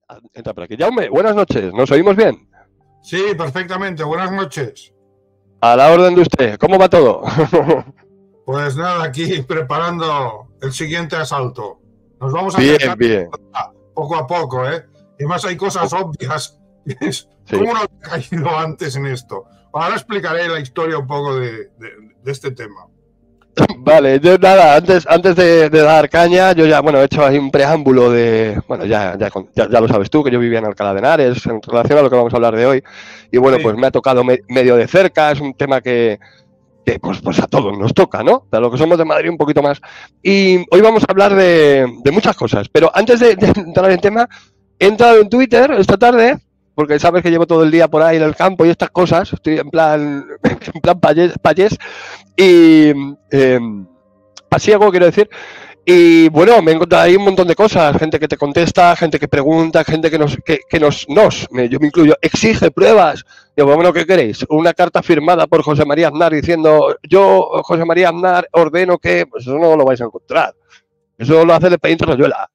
Entra por aquí. Jaume, buenas noches. ¿Nos oímos bien? Sí, perfectamente. Buenas noches. A la orden de usted. ¿Cómo va todo? Pues nada, aquí preparando el siguiente asalto. Nos vamos a Bien, acercar bien. poco a poco, ¿eh? Y más hay cosas obvias. Sí. ¿Cómo no he caído antes en esto? Ahora explicaré la historia un poco de este tema. Vale, yo nada, antes de dar caña, yo ya, bueno, he hecho ahí un preámbulo de, bueno, ya lo sabes tú, que yo vivía en Alcalá de Henares, en relación a lo que vamos a hablar de hoy, y bueno, Sí. pues me ha tocado medio de cerca, es un tema que pues a todos nos toca, ¿no? A los que somos de Madrid un poquito más. Y hoy vamos a hablar de muchas cosas, pero antes de entrar en tema, he entrado en Twitter esta tarde, porque sabes que llevo todo el día por ahí en el campo y estas cosas, estoy en plan payés, y pasiego, quiero decir. Y bueno, me he encontrado ahí un montón de cosas, gente que te contesta, gente que pregunta, gente que yo me incluyo, exige pruebas. Digo, bueno, ¿qué queréis? Una carta firmada por José María Aznar diciendo, yo, José María Aznar, ordeno que, pues eso no lo vais a encontrar. Eso lo hace el Expediente Rayuela.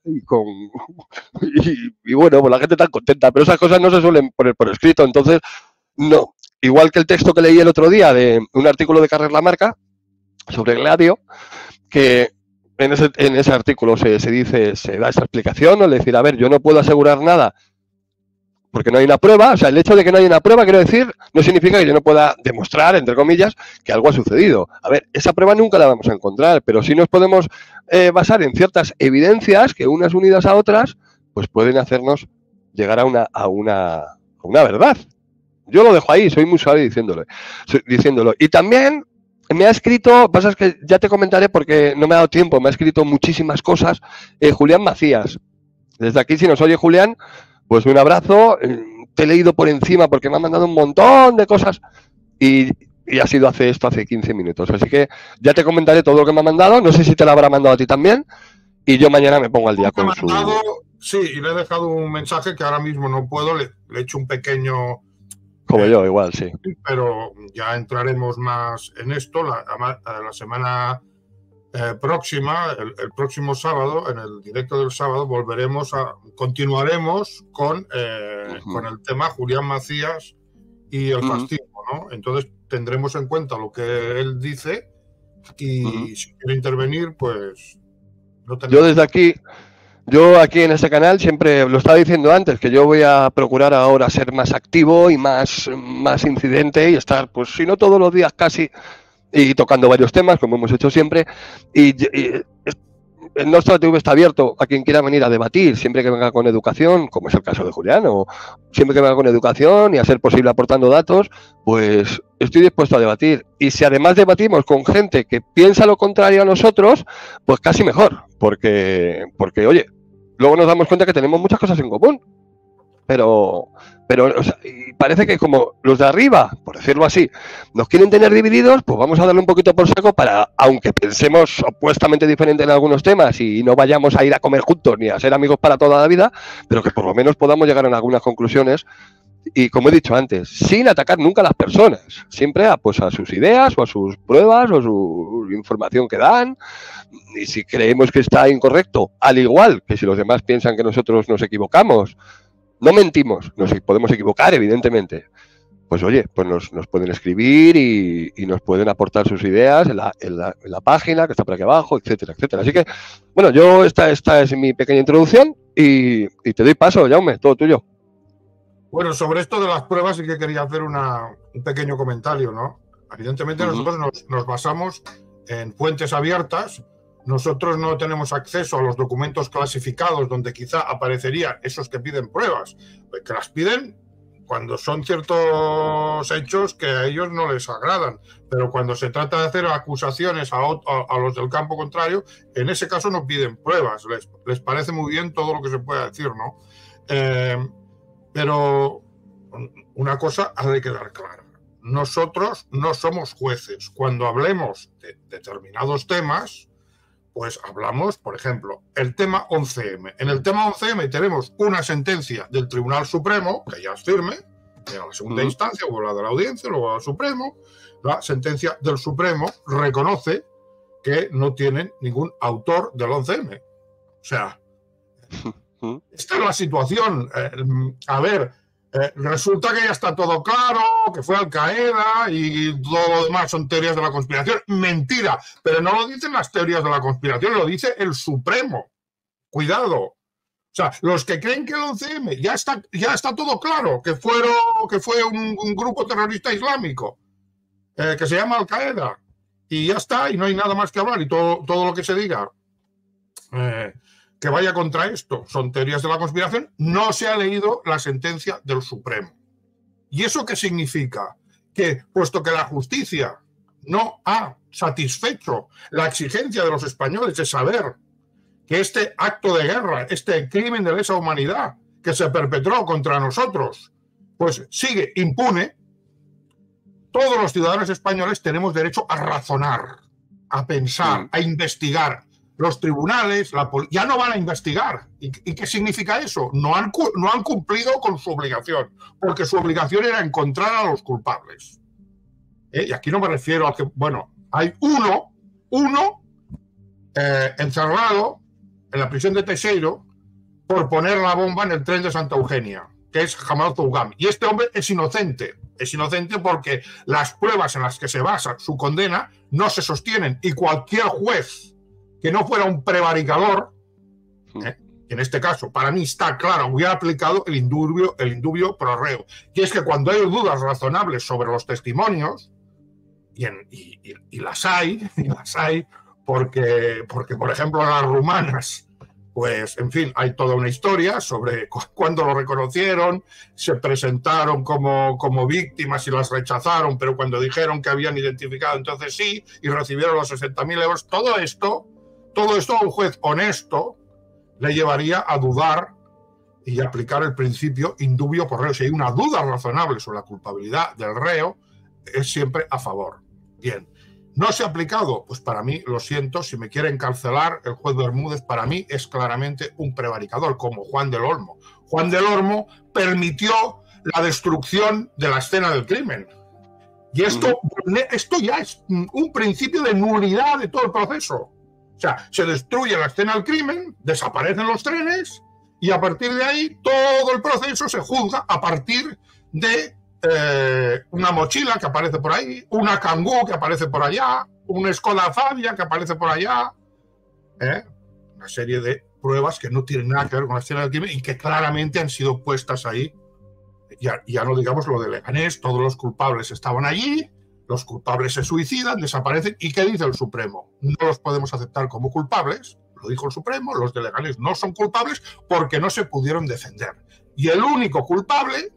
Y bueno, pues la gente está contenta, pero esas cosas no se suelen poner por escrito, entonces, no. Igual que el texto que leí el otro día de un artículo de Carrer Lamarca sobre Gladio, que en ese artículo se da esa explicación, ¿no? Es decir, a ver, yo no puedo asegurar nada porque no hay una prueba, o sea, el hecho de que no haya una prueba, quiero decir, no significa que yo no pueda demostrar, entre comillas, que algo ha sucedido. A ver, esa prueba nunca la vamos a encontrar, pero sí nos podemos basar en ciertas evidencias que unas unidas a otras, pues pueden hacernos llegar a una verdad. Yo lo dejo ahí, soy muy suave diciéndolo. Y también me ha escrito, pasa es que ya te comentaré porque no me ha dado tiempo, me ha escrito muchísimas cosas, Julián Macías. Desde aquí, si nos oye Julián, pues un abrazo, te he leído por encima porque me ha mandado un montón de cosas y ha sido hace 15 minutos. Así que ya te comentaré todo lo que me ha mandado, no sé si te lo habrá mandado a ti también y yo mañana me pongo al día con su... Sí, y le he dejado un mensaje que ahora mismo no puedo, le he hecho un pequeño... Como yo, igual, sí. Pero ya entraremos más en esto la semana próxima, el próximo sábado, en el directo del sábado, continuaremos con el tema Julián Macías y el fascismo, ¿no? Entonces tendremos en cuenta lo que él dice y si quiere intervenir, pues... Yo aquí en este canal siempre lo estaba diciendo antes, que yo voy a procurar ahora ser más activo y más incidente y estar, pues si no todos los días casi, y tocando varios temas, como hemos hecho siempre, y el nuestro TV está abierto a quien quiera venir a debatir, siempre que venga con educación, como es el caso de Julián, o siempre que venga con educación y a ser posible aportando datos, pues estoy dispuesto a debatir. Y si además debatimos con gente que piensa lo contrario a nosotros, pues casi mejor, porque oye, luego nos damos cuenta que tenemos muchas cosas en común. Pero o sea, y parece que como los de arriba, por decirlo así, nos quieren tener divididos, pues vamos a darle un poquito por saco para, aunque pensemos opuestamente diferente en algunos temas y no vayamos a ir a comer juntos ni a ser amigos para toda la vida, pero que por lo menos podamos llegar a algunas conclusiones y, como he dicho antes, sin atacar nunca a las personas, siempre a sus ideas o a sus pruebas o a su información que dan, y si creemos que está incorrecto, al igual que si los demás piensan que nosotros nos equivocamos, no mentimos, nos podemos equivocar, evidentemente. Pues oye, pues nos pueden escribir y nos pueden aportar sus ideas en la página que está por aquí abajo, etcétera, etcétera. Así que, bueno, esta es mi pequeña introducción y te doy paso, Jaume, todo tuyo. Bueno, sobre esto de las pruebas sí que quería hacer un pequeño comentario, ¿no? Evidentemente nosotros nos basamos en fuentes abiertas. Nosotros no tenemos acceso a los documentos clasificados donde quizá aparecerían esos que piden pruebas, que las piden cuando son ciertos hechos que a ellos no les agradan, pero cuando se trata de hacer acusaciones a los del campo contrario, en ese caso no piden pruebas, les parece muy bien todo lo que se pueda decir, ¿no? Pero una cosa ha de quedar clara, nosotros no somos jueces. Cuando hablemos de determinados temas, pues hablamos, por ejemplo, el tema 11M. En el tema 11M tenemos una sentencia del Tribunal Supremo, que ya es firme, de la segunda instancia, o la de la audiencia, luego al Supremo. La sentencia del Supremo reconoce que no tienen ningún autor del 11M. O sea, Esta es la situación. A ver, resulta que ya está todo claro, que fue Al Qaeda y todo lo demás son teorías de la conspiración. Mentira, pero no lo dicen las teorías de la conspiración, lo dice el Supremo. Cuidado. O sea, los que creen que el 11M ya está todo claro, que fue un grupo terrorista islámico, que se llama Al Qaeda, y ya está, y no hay nada más que hablar, y todo lo que se diga que vaya contra esto son teorías de la conspiración. No se ha leído la sentencia del Supremo. ¿Y eso qué significa? Que, puesto que la justicia no ha satisfecho la exigencia de los españoles de saber que este acto de guerra, este crimen de lesa humanidad que se perpetró contra nosotros, pues sigue impune, todos los ciudadanos españoles tenemos derecho a razonar, a pensar, a investigar. Los tribunales ya no van a investigar. ¿Y qué significa eso? No han cumplido con su obligación, porque su obligación era encontrar a los culpables. Y aquí no me refiero a que, bueno, hay uno encerrado en la prisión de Teixeiro por poner la bomba en el tren de Santa Eugenia, que es Jamal Zougam. Y este hombre es inocente. Es inocente porque las pruebas en las que se basa su condena no se sostienen. Y cualquier juez que no fuera un prevaricador, en este caso, para mí está claro, hubiera aplicado el indubio pro reo. Y es que cuando hay dudas razonables sobre los testimonios, y las hay, porque, por ejemplo, las rumanas, pues, en fin, hay toda una historia sobre cuándo lo reconocieron, se presentaron como víctimas y las rechazaron, pero cuando dijeron que habían identificado, entonces sí, y recibieron los 60.000 euros. Todo esto a un juez honesto le llevaría a dudar y aplicar el principio indubio pro reo. Si hay una duda razonable sobre la culpabilidad del reo, es siempre a favor. Bien, ¿no se ha aplicado? Pues para mí, lo siento, si me quiere encarcelar, el juez Bermúdez para mí es claramente un prevaricador, como Juan del Olmo. Juan del Olmo permitió la destrucción de la escena del crimen. Y esto ya es un principio de nulidad de todo el proceso. O sea, se destruye la escena del crimen, desaparecen los trenes y a partir de ahí todo el proceso se juzga a partir de una mochila que aparece por ahí, una Kangoo que aparece por allá, una Skoda Fabia que aparece por allá. Una serie de pruebas que no tienen nada que ver con la escena del crimen y que claramente han sido puestas ahí. Ya no digamos lo de Leganés, todos los culpables estaban allí. Los culpables se suicidan, desaparecen. ¿Y qué dice el Supremo? No los podemos aceptar como culpables, lo dijo el Supremo, los de Leganés no son culpables porque no se pudieron defender. Y el único culpable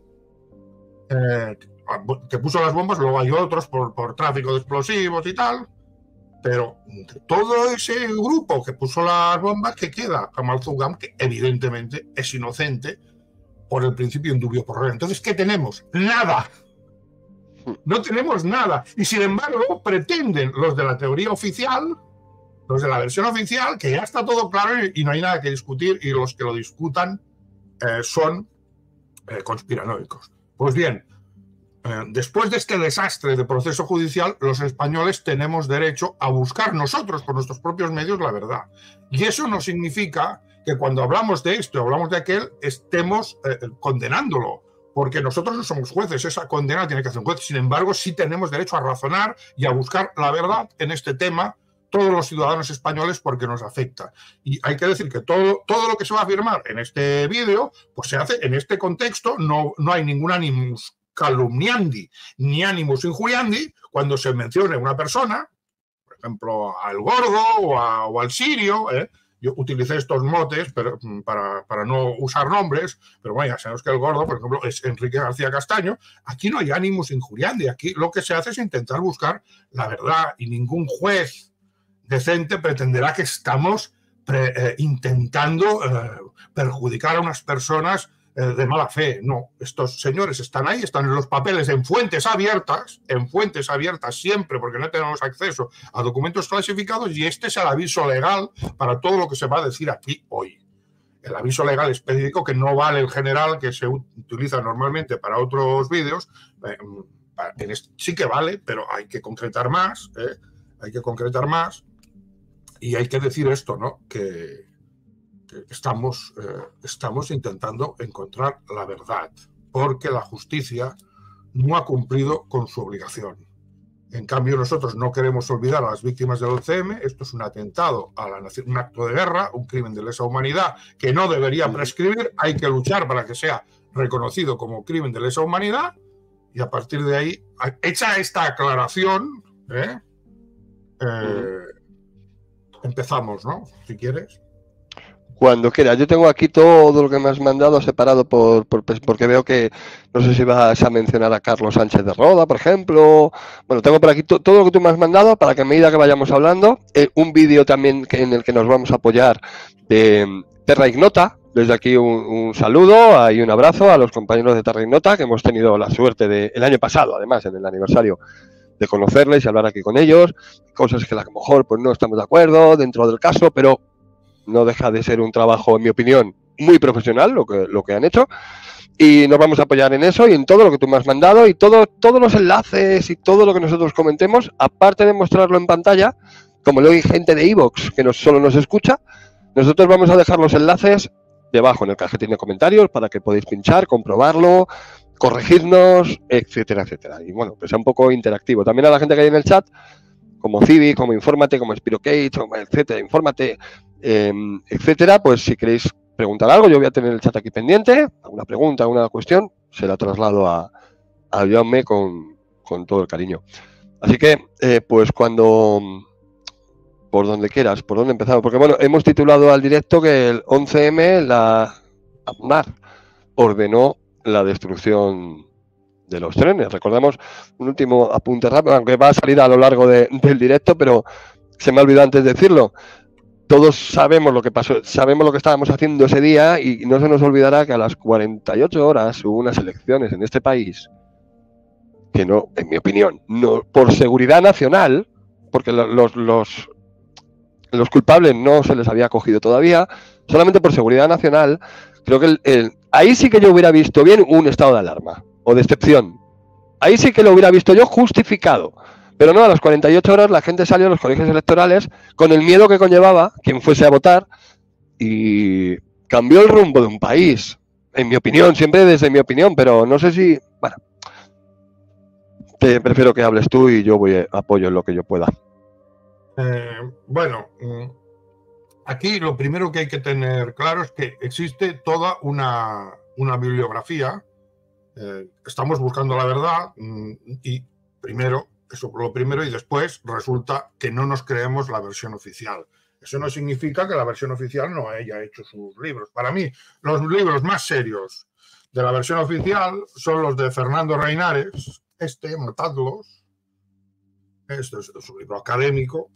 que puso las bombas, luego hay otros por tráfico de explosivos y tal, pero de todo ese grupo que puso las bombas, ¿qué queda? Jamal Zougam, que evidentemente es inocente por el principio indubio pro reo. Entonces, ¿qué tenemos? Nada. No tenemos nada. Y sin embargo, pretenden los de la teoría oficial, los de la versión oficial, que ya está todo claro y no hay nada que discutir, y los que lo discutan son conspiranoicos. Pues bien, después de este desastre de proceso judicial, los españoles tenemos derecho a buscar nosotros, por nuestros propios medios, la verdad. Y eso no significa que cuando hablamos de esto, hablamos de aquel, estemos condenándolo. Porque nosotros no somos jueces, esa condena tiene que hacer un juez. Sin embargo, sí tenemos derecho a razonar y a buscar la verdad en este tema, todos los ciudadanos españoles, porque nos afecta. Y hay que decir que todo lo que se va a afirmar en este vídeo, pues se hace en este contexto, no hay ningún animus calumniandi ni animus injuriandi cuando se mencione una persona, por ejemplo, al Gordo o al Sirio, Yo utilicé estos motes para no usar nombres, pero bueno, ya sabemos que el Gordo, por ejemplo, es Enrique García Castaño. Aquí no hay ánimos injuriandi. Aquí lo que se hace es intentar buscar la verdad y ningún juez decente pretenderá que estamos intentando perjudicar a unas personas de mala fe. No, estos señores están ahí, están en los papeles en fuentes abiertas siempre, porque no tenemos acceso a documentos clasificados, y este es el aviso legal para todo lo que se va a decir aquí hoy. El aviso legal específico, que no vale el general que se utiliza normalmente para otros vídeos, sí que vale, pero hay que concretar más, y hay que decir esto, ¿no? Que estamos intentando encontrar la verdad, porque la justicia no ha cumplido con su obligación. En cambio, nosotros no queremos olvidar a las víctimas del 11M. Esto es un atentado a la nación, un acto de guerra, un crimen de lesa humanidad que no debería prescribir. Hay que luchar para que sea reconocido como crimen de lesa humanidad. Y a partir de ahí, hecha esta aclaración, empezamos, ¿no? Si quieres. Cuando quieras. Yo tengo aquí todo lo que me has mandado separado porque veo que no sé si vas a mencionar a Carlos Sánchez de Roda, por ejemplo. Bueno, tengo por aquí todo lo que tú me has mandado para que a medida que vayamos hablando, un vídeo también en el que nos vamos a apoyar de Terra Ignota. Desde aquí un saludo y un abrazo a los compañeros de Terra Ignota, que hemos tenido la suerte el año pasado, además, en el aniversario, de conocerles y hablar aquí con ellos. Cosas que a lo mejor pues no estamos de acuerdo dentro del caso, pero no deja de ser un trabajo, en mi opinión, muy profesional lo que han hecho, y nos vamos a apoyar en eso y en todo lo que tú me has mandado y todos los enlaces y todo lo que nosotros comentemos, aparte de mostrarlo en pantalla, como lo hay gente de iVoox que solo nos escucha, nosotros vamos a dejar los enlaces debajo en el cajetín de comentarios para que podáis pinchar, comprobarlo, corregirnos, etcétera, etcétera. Y bueno, que sea un poco interactivo. También a la gente que hay en el chat, como Civi, como Infórmate, como Spirocage, etcétera, Infórmate, etcétera, pues si queréis preguntar algo, yo voy a tener el chat aquí pendiente, alguna pregunta, alguna cuestión, se la traslado a Jaume con todo el cariño. Así que, pues cuando, por donde quieras, por dónde empezamos, porque bueno, hemos titulado al directo que el 11M, la APNAR ordenó la destrucción de los trenes. Recordamos un último apunte rápido, aunque va a salir a lo largo del directo, pero se me ha olvidado antes de decirlo. Todos sabemos lo que pasó, sabemos lo que estábamos haciendo ese día y no se nos olvidará que a las 48 horas hubo unas elecciones en este país que no, en mi opinión, no, por seguridad nacional, porque los culpables no se les había cogido todavía, solamente por seguridad nacional, creo que ahí sí que yo hubiera visto bien un estado de alarma o de excepción. Ahí sí que lo hubiera visto yo justificado. Pero no, a las 48 horas la gente salió a los colegios electorales con el miedo que conllevaba quien fuese a votar y cambió el rumbo de un país, en mi opinión, siempre desde mi opinión, pero no sé si... Bueno, te prefiero que hables tú y yo apoyo en lo que yo pueda. Bueno, aquí lo primero que hay que tener claro es que existe toda una bibliografía. Estamos buscando la verdad y primero... Eso por lo primero, y después resulta que no nos creemos la versión oficial. Eso no significa que la versión oficial no haya hecho sus libros. Para mí, los libros más serios de la versión oficial son los de Fernando Reinares, Matadlos, este es su libro académico,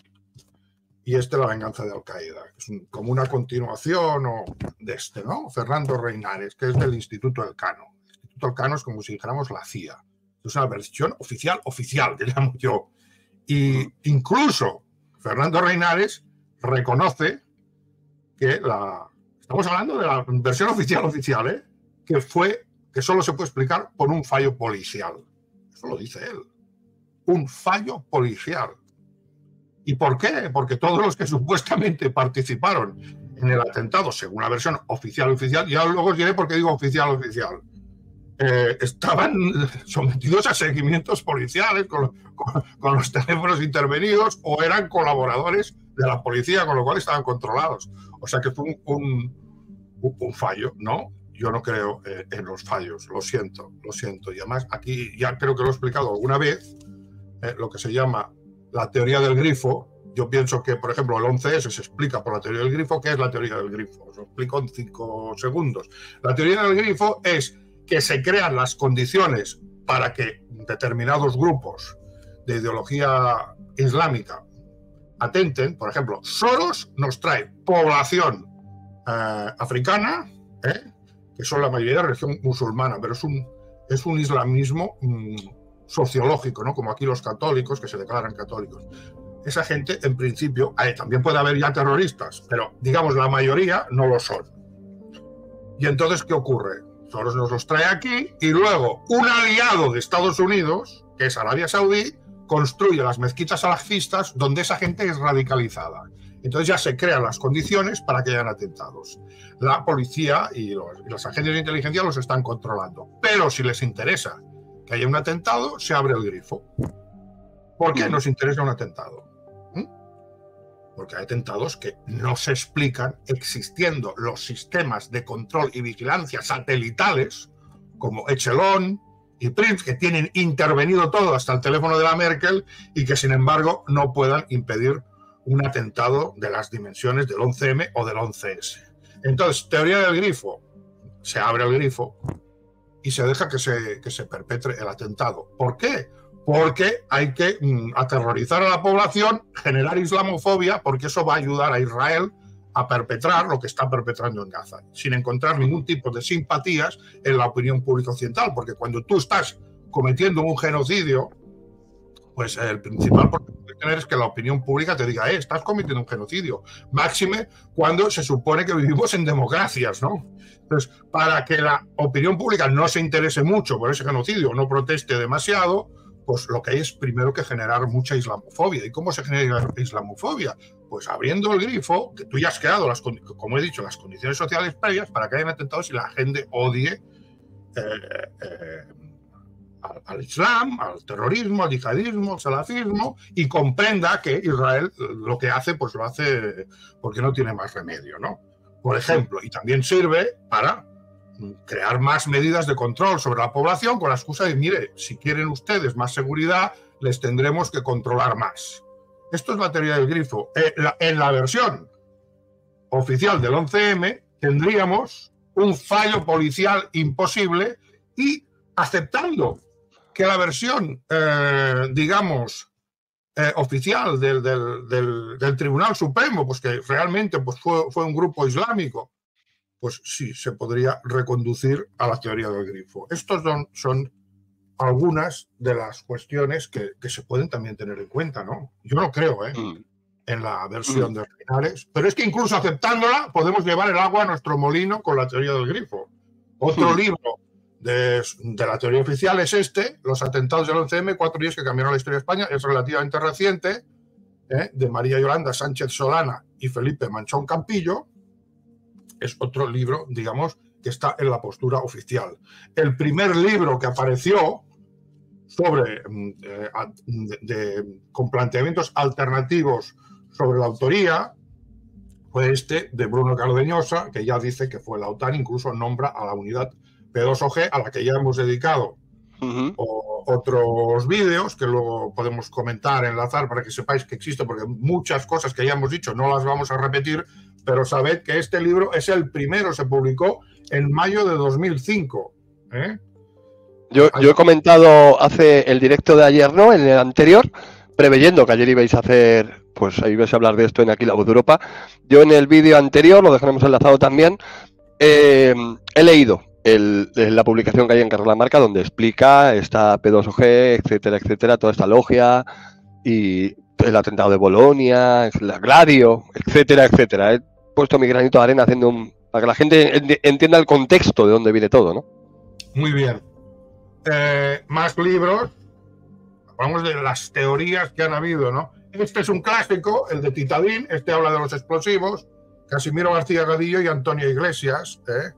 y La venganza de Al-Qaeda, que es como una continuación de ¿no? Fernando Reinares, que es del Instituto Elcano. El Instituto Elcano es como si dijéramos la CIA. Es una versión oficial, que llamo yo. Y incluso Fernando Reinares reconoce que estamos hablando de la versión oficial, que solo se puede explicar por un fallo policial. Eso lo dice él. Un fallo policial. ¿Y por qué? Porque todos los que supuestamente participaron en el atentado, según la versión oficial, ya luego os diré por qué digo oficial, estaban sometidos a seguimientos policiales con los teléfonos intervenidos o eran colaboradores de la policía, con lo cual estaban controlados. O sea que fue un fallo, ¿no? Yo no creo en los fallos, lo siento. Y además aquí ya creo que lo he explicado alguna vez, lo que se llama la teoría del grifo. Yo pienso que, por ejemplo, el 11S se explica por la teoría del grifo. ¿Qué es la teoría del grifo? Os lo explico en 5 segundos. La teoría del grifo es que se crean las condiciones para que determinados grupos de ideología islámica atenten. Por ejemplo, Soros nos trae población africana, que son la mayoría de religión musulmana, pero es un islamismo sociológico, ¿no? Como aquí los católicos, que se declaran católicos. Esa gente, en principio, también puede haber ya terroristas, pero digamos la mayoría no lo son. Y entonces, ¿qué ocurre? Soros nos los trae aquí y luego un aliado de Estados Unidos, que es Arabia Saudí, construye las mezquitas salafistas donde esa gente es radicalizada. Entonces ya se crean las condiciones para que hayan atentados. La policía y las agencias de inteligencia los están controlando. Pero si les interesa que haya un atentado, se abre el grifo. ¿Por qué nos interesa un atentado? Porque hay atentados que no se explican existiendo los sistemas de control y vigilancia satelitales como Echelon y Prince, que tienen intervenido todo hasta el teléfono de la Merkel y que sin embargo no puedan impedir un atentado de las dimensiones del 11M o del 11S. Entonces, teoría del grifo, se abre el grifo y se deja que se perpetre el atentado. ¿Por qué? Porque hay que aterrorizar a la población, generar islamofobia, porque eso va a ayudar a Israel a perpetrar lo que está perpetrando en Gaza, sin encontrar ningún tipo de simpatías en la opinión pública occidental, porque cuando tú estás cometiendo un genocidio, pues el principal problema que tener es que la opinión pública te diga, estás cometiendo un genocidio, máxime cuando se supone que vivimos en democracias, ¿no? Entonces, para que la opinión pública no se interese mucho por ese genocidio, no proteste demasiado, pues lo que hay es primero que generar mucha islamofobia. ¿Y cómo se genera islamofobia? Pues abriendo el grifo, que tú ya has creado, como he dicho, las condiciones sociales previas para que hayan atentados y la gente odie al Islam, al terrorismo, al yihadismo, al salafismo, y comprenda que Israel lo que hace, pues lo hace porque no tiene más remedio, ¿no? Por ejemplo, y también sirve para crear más medidas de control sobre la población con la excusa de, mire, si quieren ustedes más seguridad, les tendremos que controlar más. Esto es la teoría del grifo. En la versión oficial del 11M tendríamos un fallo policial imposible y aceptando que la versión, oficial del Tribunal Supremo, pues que realmente pues fue un grupo islámico, pues sí, se podría reconducir a la teoría del grifo. Estos son algunas de las cuestiones que se pueden también tener en cuenta, ¿no? Yo no creo, en la versión de Linares, pero es que incluso aceptándola podemos llevar el agua a nuestro molino con la teoría del grifo. Otro libro de la teoría oficial es Los atentados del 11M, 4 días que cambiaron la historia de España, es relativamente reciente, de María Yolanda Sánchez Solana y Felipe Manchón Campillo. Es otro libro, digamos, que está en la postura oficial. El primer libro que apareció con planteamientos alternativos sobre la autoría fue de Bruno Cardeñosa, que ya dice que fue la OTAN, incluso nombra a la unidad P2OG, a la que ya hemos dedicado otros vídeos, que luego podemos comentar, enlazar para que sepáis que existe, porque muchas cosas que ya hemos dicho no las vamos a repetir, pero sabed que este libro es el primero, se publicó en mayo de 2005. Yo he comentado hace el directo de ayer, ¿no? En el anterior, preveyendo que ayer ibais a hacer, pues ahí ibais a hablar de esto en Aquí la Voz de Europa. Yo en el vídeo anterior, lo dejaremos enlazado también, he leído la publicación que hay en Carrera Marca, donde explica esta P2OG, etcétera, etcétera, toda esta logia y el atentado de Bolonia, la Gladio, etcétera, etcétera. He puesto mi granito de arena para que la gente entienda el contexto de dónde viene todo, ¿no? Muy bien. Más libros. Hablamos de las teorías que han habido, ¿no? Este es un clásico, el de Titadín. Este habla de los explosivos. Casimiro García Gadillo y Antonio Iglesias.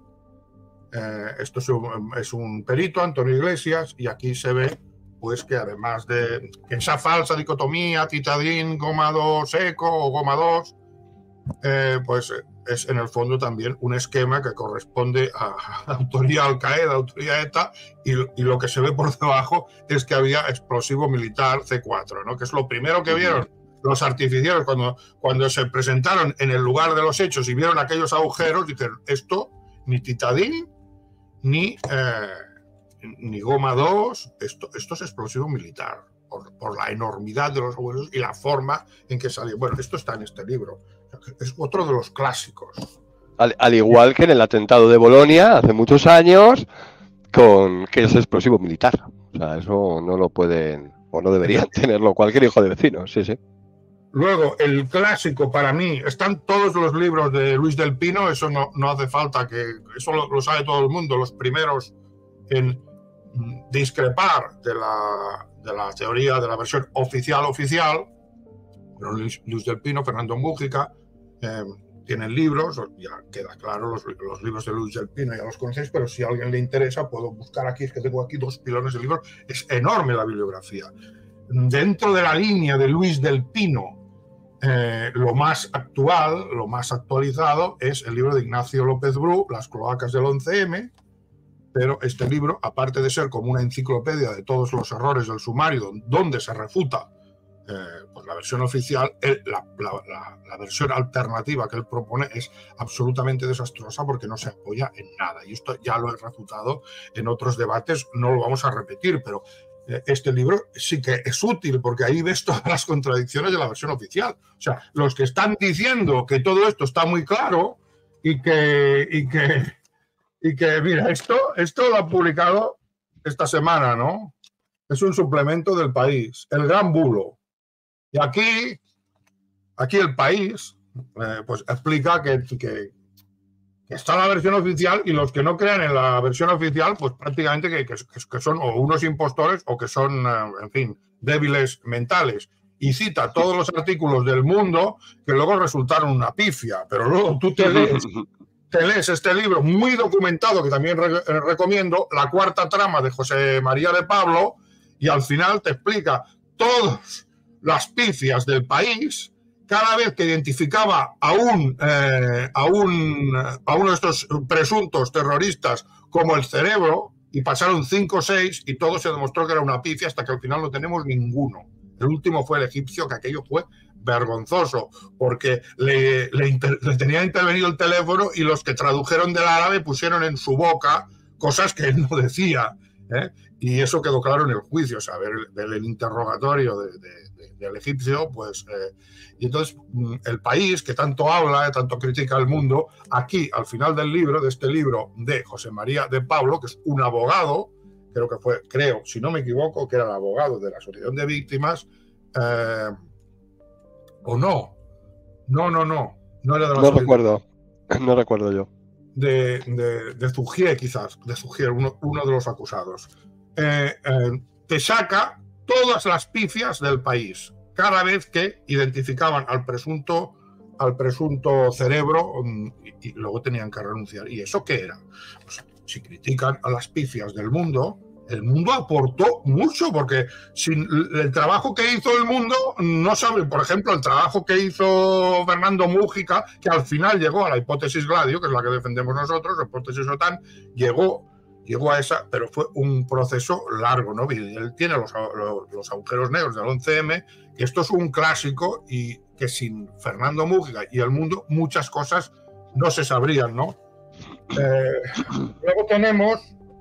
Esto es un perito, Antonio Iglesias, y aquí se ve pues que además de esa falsa dicotomía Titadín, goma 2 eco o goma 2, pues es en el fondo también un esquema que corresponde a autoría Al-Qaeda, autoría ETA, y lo que se ve por debajo es que había explosivo militar C4, ¿no? Que es lo primero que vieron los artificieros cuando se presentaron en el lugar de los hechos y vieron aquellos agujeros. Dijeron, esto ni Titadín ni goma 2, esto es explosivo militar, por la enormidad de los agujeros y la forma en que salió. Bueno, esto está en este libro. Es otro de los clásicos. Al igual que en el atentado de Bolonia hace muchos años, que es explosivo militar. O sea, eso no lo pueden o no deberían tenerlo cualquier hijo de vecino. Sí, sí. Luego, el clásico para mí, están todos los libros de Luis del Pino, eso no hace falta eso lo sabe todo el mundo, los primeros en discrepar de la teoría de la versión oficial, Luis del Pino, Fernando Múgica, tienen libros, ya queda claro, los libros de Luis del Pino ya los conocéis, pero si a alguien le interesa puedo buscar aquí, es que tengo aquí 2 pilones de libros, es enorme la bibliografía. Dentro de la línea de Luis del Pino, lo más actual, lo más actualizado es el libro de Ignacio López Bru, Las cloacas del 11M, pero este libro, aparte de ser como una enciclopedia de todos los errores del sumario, donde se refuta pues la versión oficial, la versión alternativa que él propone es absolutamente desastrosa porque no se apoya en nada. Y esto ya lo he refutado en otros debates, no lo vamos a repetir, pero este libro sí que es útil porque ahí ves todas las contradicciones de la versión oficial. O sea, los que están diciendo que todo esto está muy claro y que mira, esto lo ha publicado esta semana, ¿no? Es un suplemento del País, El Gran Bulo. Y aquí el País pues explica que está la versión oficial y los que no crean en la versión oficial, pues prácticamente que son o unos impostores o que son, en fin, débiles mentales. Y cita todos los artículos del Mundo que luego resultaron una pifia. Pero luego tú te lees este libro muy documentado, que también recomiendo, La cuarta trama de José María de Pablo, y al final te explica todas las pifias del País cada vez que identificaba a uno de estos presuntos terroristas como el Cerebro, y pasaron 5 o 6 y todo se demostró que era una pifia hasta que al final no tenemos ninguno. El último fue el egipcio, que aquello fue vergonzoso, porque le tenía intervenido el teléfono y los que tradujeron del árabe pusieron en su boca cosas que él no decía, ¿eh? Y eso quedó claro en el juicio, o sea, ver el interrogatorio del egipcio, pues... y entonces el País, que tanto habla, tanto critica al mundo, aquí al final del libro, de este libro de José María de Pablo, que es un abogado, creo, si no me equivoco, que era el abogado de la Asociación de Víctimas, o no era de la no recuerdo yo. De Zugier, quizás, de Zugier, uno de los acusados. Te saca todas las pifias del País cada vez que identificaban al presunto Cerebro y luego tenían que renunciar. ¿Y eso qué era? Pues, si critican a las pifias del Mundo, el Mundo aportó mucho, porque sin el trabajo que hizo el Mundo, no sabe, por ejemplo, el trabajo que hizo Fernando Múgica, que al final llegó a la hipótesis Gladio, que es la que defendemos nosotros, la hipótesis OTAN, llegó a esa, pero fue un proceso largo, ¿no? Y él tiene los agujeros negros del 11M, que esto es un clásico y que sin Fernando Múgica y el Mundo muchas cosas no se sabrían, ¿no? Luego tenemos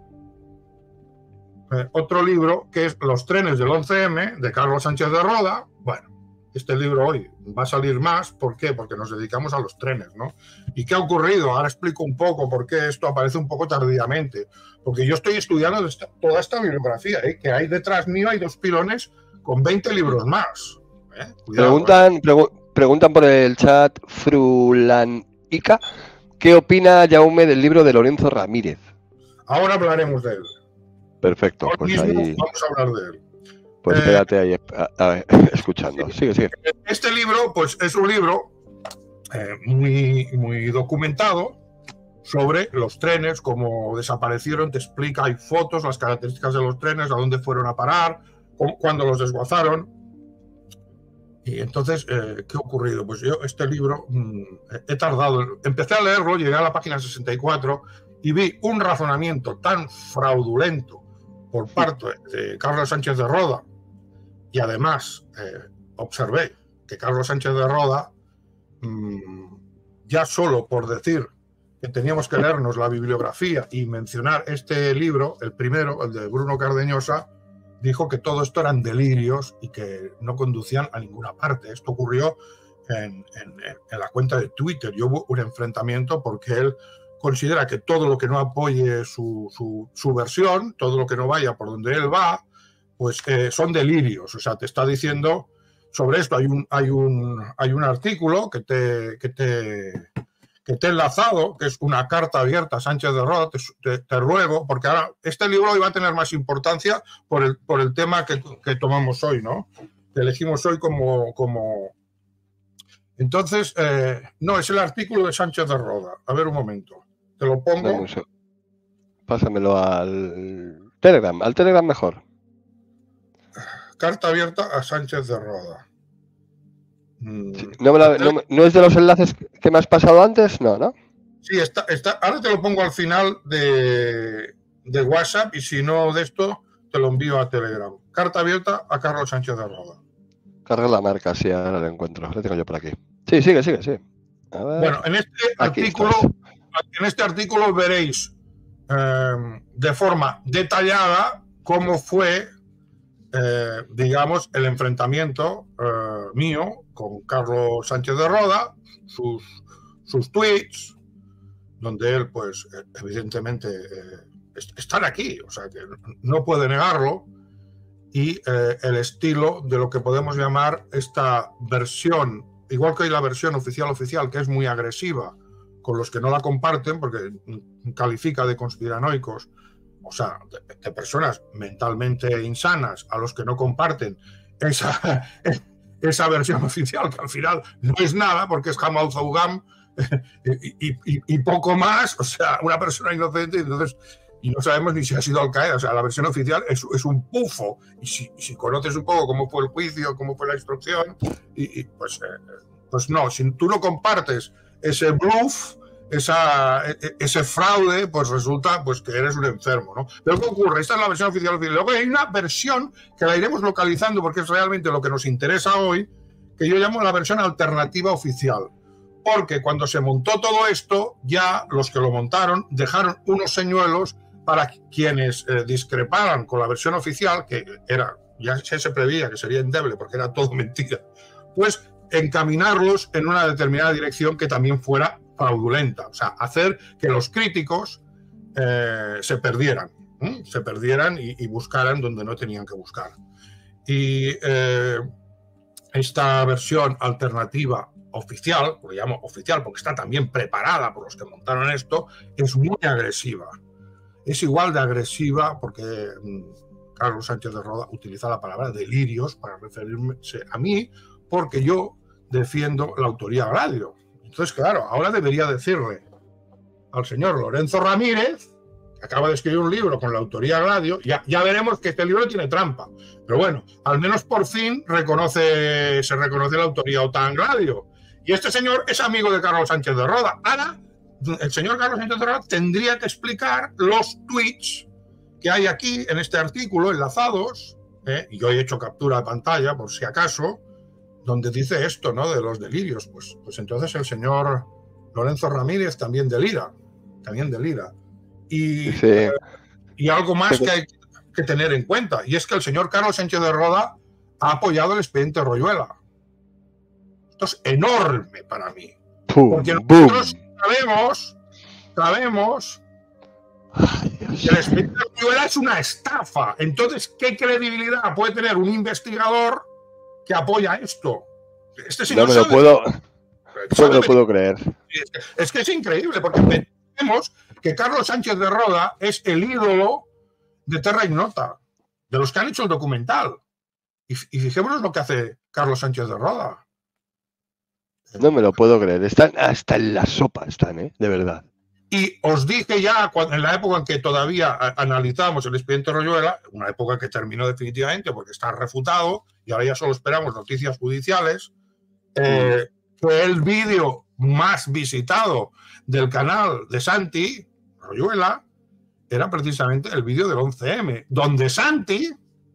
otro libro que es Los trenes del 11M, de Carlos Sánchez de Roda. Bueno, este libro hoy va a salir más. ¿Por qué? Porque nos dedicamos a los trenes, ¿no? ¿Y qué ha ocurrido? Ahora explico un poco por qué esto aparece un poco tardíamente. Porque yo estoy estudiando toda esta bibliografía, que hay detrás mío, hay 2 pilones con 20 libros más. Cuidado, preguntan por el chat Frulanica, ¿qué opina Jaume del libro de Lorenzo Ramírez? Ahora hablaremos de él. Perfecto, Ahora pues mismo ahí... vamos a hablar de él. Pues espérate ahí, a ver, escuchando. Sigue. Este libro, pues es un libro muy, muy documentado sobre los trenes, cómo desaparecieron, te explica, hay fotos, las características de los trenes, a dónde fueron a parar, cuándo los desguazaron. Y entonces, ¿qué ha ocurrido? Pues yo este libro he tardado, empecé a leerlo, llegué a la página 64 y vi un razonamiento tan fraudulento por parte de Carlos Sánchez de Roda, y además observé que Carlos Sánchez de Roda, ya solo por decir que teníamos que leernos la bibliografía y mencionar este libro, el primero, el de Bruno Cardeñosa, dijo que todo esto eran delirios y que no conducían a ninguna parte. Esto ocurrió en la cuenta de Twitter. Y hubo un enfrentamiento porque él considera que todo lo que no apoye su versión, todo lo que no vaya por donde él va, pues son delirios. O sea, te está diciendo sobre esto. Hay un artículo que te he enlazado, que es una carta abierta a Sánchez de Roda. Te ruego, porque ahora este libro hoy va a tener más importancia por el tema que tomamos hoy, ¿no? Que elegimos hoy como Entonces, no, es el artículo de Sánchez de Roda. A ver un momento. Te lo pongo. Pásamelo al Telegram mejor. Carta abierta a Sánchez de Roda. Sí, ¿no es de los enlaces que me has pasado antes? No, ¿no? Sí, está. Ahora te lo pongo al final de WhatsApp y si no de esto, te lo envío a Telegram. Carta abierta a Carlos Sánchez de Roda. Carga la marca, sí, ahora lo encuentro. Lo tengo yo por aquí. Sí, sigue. Sí. A ver. Bueno, en este artículo veréis de forma detallada cómo fue, digamos, el enfrentamiento mío con Carlos Sánchez de Roda, sus tweets, donde él, pues, evidentemente, están aquí, o sea, que no puede negarlo, y el estilo de lo que podemos llamar esta versión, igual que hay la versión oficial, que es muy agresiva con los que no la comparten, porque califica de conspiranoicos, o sea, de personas mentalmente insanas, a los que no comparten esa versión oficial, que al final no es nada, porque es Jamal Zougam y poco más, o sea, una persona inocente, entonces... Y no sabemos ni si ha sido Al Qaeda. O sea, la versión oficial es un pufo. Y si conoces un poco cómo fue el juicio, cómo fue la instrucción, pues no, si tú no compartes ese bluff, ese fraude, pues resulta pues que eres un enfermo, ¿no? Pero ¿qué ocurre? Esta es la versión oficial. Luego hay una versión que la iremos localizando porque es realmente lo que nos interesa hoy, que yo llamo la versión alternativa oficial. Porque cuando se montó todo esto, ya los que lo montaron dejaron unos señuelos para quienes discreparan con la versión oficial, que era, ya se preveía que sería endeble porque era todo mentira, pues encaminarlos en una determinada dirección que también fuera fraudulenta, o sea, hacer que los críticos se perdieran y buscaran donde no tenían que buscar. Y esta versión alternativa oficial, lo llamo oficial porque está también preparada por los que montaron esto, es muy agresiva. Es igual de agresiva porque Carlos Sánchez de Roda utiliza la palabra delirios para referirse a mí, porque yo defiendo la autoría Gladio. Entonces, claro, ahora debería decirle al señor Lorenzo Ramírez, que acaba de escribir un libro con la autoría Gladio, ya veremos que este libro tiene trampa, pero bueno, al menos por fin se reconoce la autoría OTAN Gladio. Y este señor es amigo de Carlos Sánchez de Roda. Ahora, el señor Carlos Sánchez de Roda tendría que explicar los tweets que hay aquí en este artículo enlazados, y yo he hecho captura de pantalla por si acaso, donde dice esto, ¿no? De los delirios. Pues entonces el señor Lorenzo Ramírez también delira. Y, sí. Y algo más que hay que tener en cuenta, y es que el señor Carlos Sánchez de Roda ha apoyado el expediente Royuela. Esto es enorme para mí. Porque nosotros sabemos que el expediente Royuela es una estafa. Entonces, ¿qué credibilidad puede tener un investigador que apoya esto? Este señor no me lo puedo creer. Es que es increíble, porque vemos que Carlos Sánchez de Roda es el ídolo de Terra Ignota, de los que han hecho el documental. Y fijémonos lo que hace Carlos Sánchez de Roda. No me lo puedo creer. Están hasta en la sopa, de verdad. Y os dije ya, en la época en que todavía analizábamos el expediente Royuela, una época que terminó definitivamente porque está refutado y ahora ya solo esperamos noticias judiciales, fue el vídeo más visitado del canal de Santi, Royuela, era precisamente el vídeo del 11M, donde Santi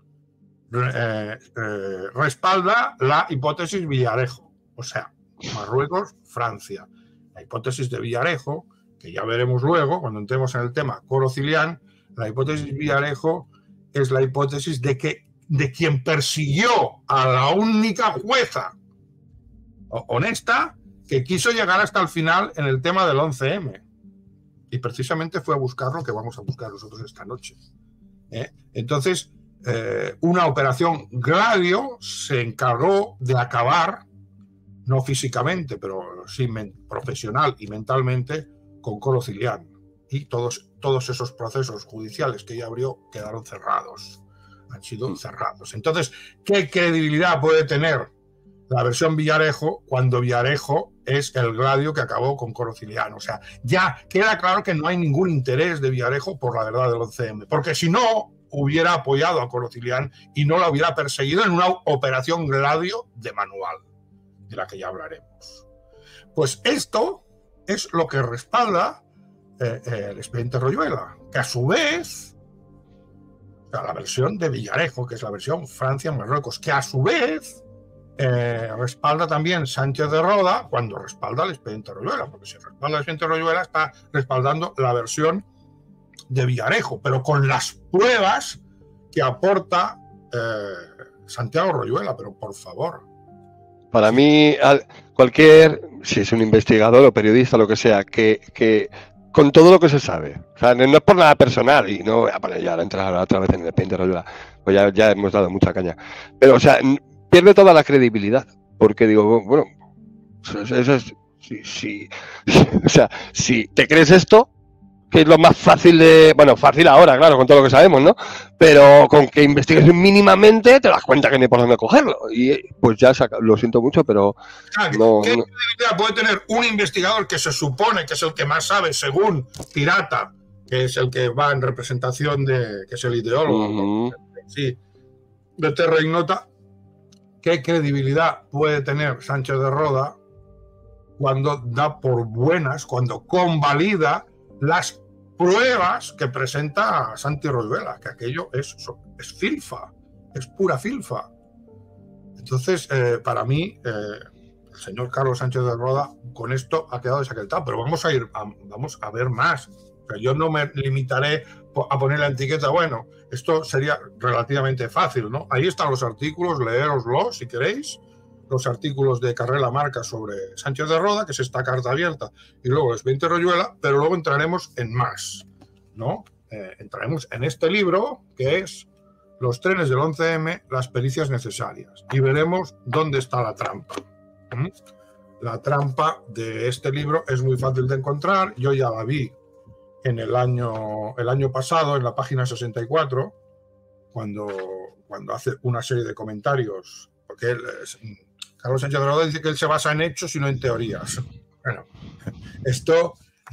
respalda la hipótesis Villarejo, o sea, Marruecos, Francia. La hipótesis de Villarejo, que ya veremos luego cuando entremos en el tema Coro-Cilián, la hipótesis Villarejo es la hipótesis de quien persiguió a la única jueza honesta que quiso llegar hasta el final en el tema del 11M. Y precisamente fue a buscar lo que vamos a buscar nosotros esta noche. Entonces, una operación Gladio se encargó de acabar, no físicamente, pero sí profesional y mentalmente, con Coro-Cilián. Y todos esos procesos judiciales que ella abrió quedaron cerrados. Han sido cerrados. Entonces, ¿qué credibilidad puede tener la versión Villarejo, cuando Villarejo es el Gladio que acabó con Corociliano. O sea, ya queda claro que no hay ningún interés de Villarejo por la verdad del 11M, porque si no, hubiera apoyado a Corociliano y no la hubiera perseguido en una operación Gladio de manual, de la que ya hablaremos. Pues esto es lo que respalda el expediente Royuela, que a su vez, o sea, la versión de Villarejo, que es la versión Francia-Marruecos, que a su vez respalda también Sánchez de Roda cuando respalda el expediente Royuela, porque si respalda el expediente Royuela está respaldando la versión de Villarejo, pero con las pruebas que aporta Santiago Royuela, pero por favor. Para mí, cualquier, si es un investigador o periodista, lo que sea, que con todo lo que se sabe, o sea, no es por nada personal, y no voy a poner ya a entrar otra vez en el expediente Royuela, pues ya hemos dado mucha caña, pero, o sea, pierde toda la credibilidad, porque digo, bueno, eso es, o sea, si te crees esto, que es lo más fácil de... Bueno, fácil ahora, claro, con todo lo que sabemos, ¿no? Pero con que investigues mínimamente te das cuenta que no hay por dónde cogerlo. Y pues ya lo siento mucho, pero... No, ¿qué credibilidad puede tener un investigador que se supone que es el que más sabe, según Pirata, que es el que va en representación de... que es el ideólogo, sí, de Terra Ignota? ¿Qué credibilidad puede tener Sánchez de Roda cuando da por buenas, cuando convalida las pruebas que presenta Santi Royuela, que aquello es filfa, es pura filfa? Entonces, para mí, el señor Carlos Sánchez de Roda con esto ha quedado desacreditado, pero vamos a ver más. O sea, yo no me limitaré a poner la etiqueta, bueno, esto sería relativamente fácil, ¿no? Ahí están los artículos, leéroslos si queréis, los artículos de Carrera Marca sobre Sánchez de Roda, que es esta carta abierta, y luego el expediente Royuela, pero luego entraremos en más, ¿no? Entraremos en este libro, que es Los trenes del 11M, las pericias necesarias, y veremos dónde está la trampa. La trampa de este libro es muy fácil de encontrar, yo ya la vi en el año pasado, en la página 64, cuando hace una serie de comentarios, porque Carlos Sánchez de Roda dice que él se basa en hechos y no en teorías. Bueno, esto,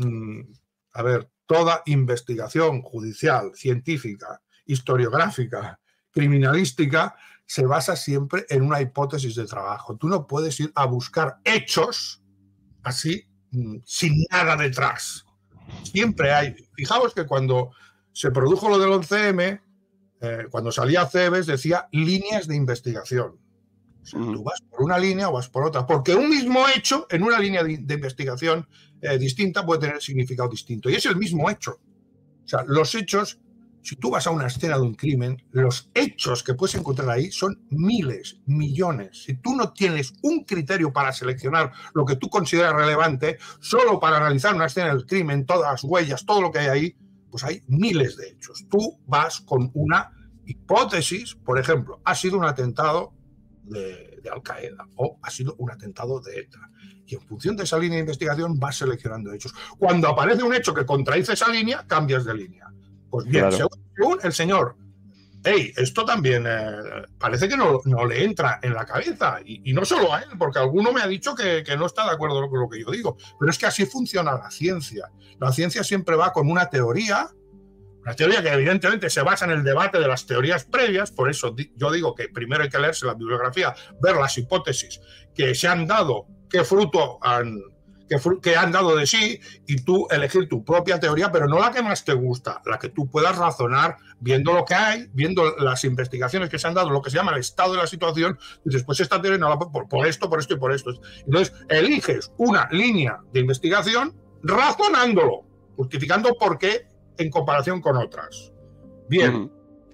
a ver, toda investigación judicial, científica, historiográfica, criminalística, se basa siempre en una hipótesis de trabajo. Tú no puedes ir a buscar hechos así, sin nada detrás. Siempre hay. Fijaos que cuando se produjo lo del 11M, cuando salía Cebes decía líneas de investigación. O sea, tú vas por una línea o vas por otra, porque un mismo hecho en una línea de investigación distinta puede tener significado distinto. Y es el mismo hecho. O sea, los hechos, si tú vas a una escena de un crimen, los hechos que puedes encontrar ahí son miles, millones. Si tú no tienes un criterio para seleccionar lo que tú consideras relevante, solo para analizar una escena del crimen, todas las huellas, todo lo que hay ahí, pues hay miles de hechos. Tú vas con una hipótesis, por ejemplo, ha sido un atentado de Al-Qaeda o ha sido un atentado de ETA. Y en función de esa línea de investigación vas seleccionando hechos. Cuando aparece un hecho que contradice esa línea, cambias de línea. Pues bien, claro. Según el señor, esto también parece que no le entra en la cabeza. Y no solo a él, porque alguno me ha dicho que no está de acuerdo con lo que yo digo. Pero es que así funciona la ciencia. La ciencia siempre va con una teoría que evidentemente se basa en el debate de las teorías previas. Por eso yo digo que primero hay que leerse la bibliografía, ver las hipótesis que se han dado, qué fruto que han dado de sí, y tú elegir tu propia teoría, pero no la que más te gusta, la que tú puedas razonar viendo lo que hay, viendo las investigaciones que se han dado, lo que se llama el estado de la situación, y después esta teoría no la por esto y por esto. Entonces eliges una línea de investigación razonándolo, justificando por qué en comparación con otras. Bien,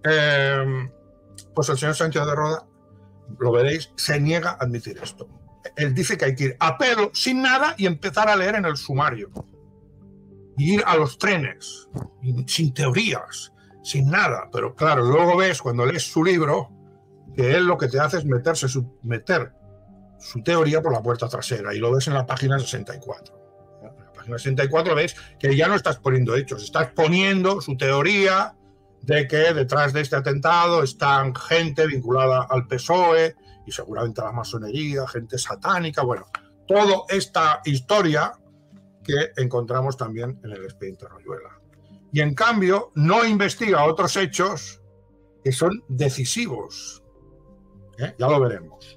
pues el señor Sánchez de Roda, lo veréis, se niega a admitir esto. Él dice que hay que ir a pelo, sin nada, y empezar a leer en el sumario. Y ir a los trenes, sin teorías, sin nada. Pero claro, luego ves, cuando lees su libro, que él lo que te hace es meter su teoría por la puerta trasera. Y lo ves en la página 64. En la página 64 ves que ya no estás poniendo hechos, estás poniendo su teoría de que detrás de este atentado están gente vinculada al PSOE y seguramente la masonería, gente satánica, bueno, toda esta historia que encontramos también en el expediente Rayuela. Y en cambio no investiga otros hechos que son decisivos. Ya lo veremos.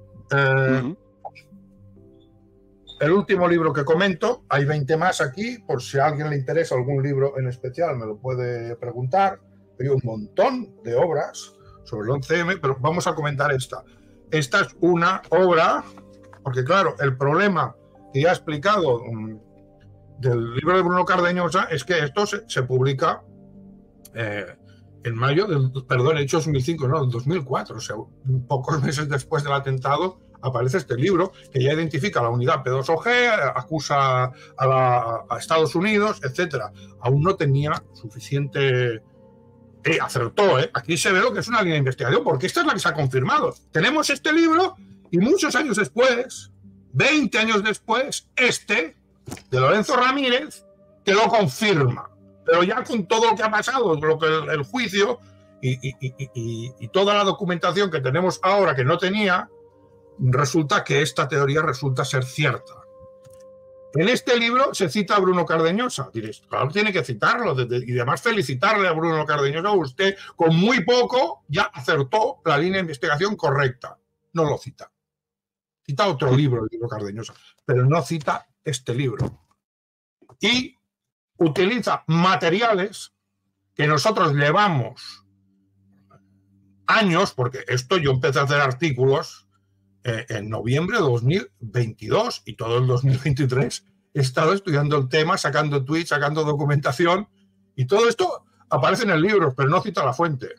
El último libro que comento, hay 20 más aquí, por si a alguien le interesa algún libro en especial me lo puede preguntar. Hay un montón de obras sobre el 11M, pero vamos a comentar esta. Esta es una obra, porque claro, el problema que ya he explicado del libro de Bruno Cardeñosa es que esto se publica en mayo hecho 2005, no, en 2004, o sea, pocos meses después del atentado aparece este libro que ya identifica la unidad P2OG, acusa a Estados Unidos, etcétera. Aún no tenía suficiente... acertó, aquí se ve lo que es una línea de investigación, porque esta es la que se ha confirmado. Tenemos este libro y muchos años después, 20 años después, de Lorenzo Ramírez, que lo confirma. Pero ya con todo lo que ha pasado, lo que el juicio y toda la documentación que tenemos ahora que no tenía, resulta que esta teoría resulta ser cierta. En este libro se cita a Bruno Cardeñosa. Diréis, claro, tiene que citarlo y además felicitarle a Bruno Cardeñosa. Usted con muy poco ya acertó la línea de investigación correcta. No lo cita. Cita otro libro, el libro Cardeñosa, pero no cita este libro. Y utiliza materiales que nosotros llevamos años, porque esto yo empecé a hacer artículos en noviembre de 2022 y todo el 2023 he estado estudiando el tema, sacando tweets, sacando documentación y todo esto aparece en el libro, pero no cita la fuente.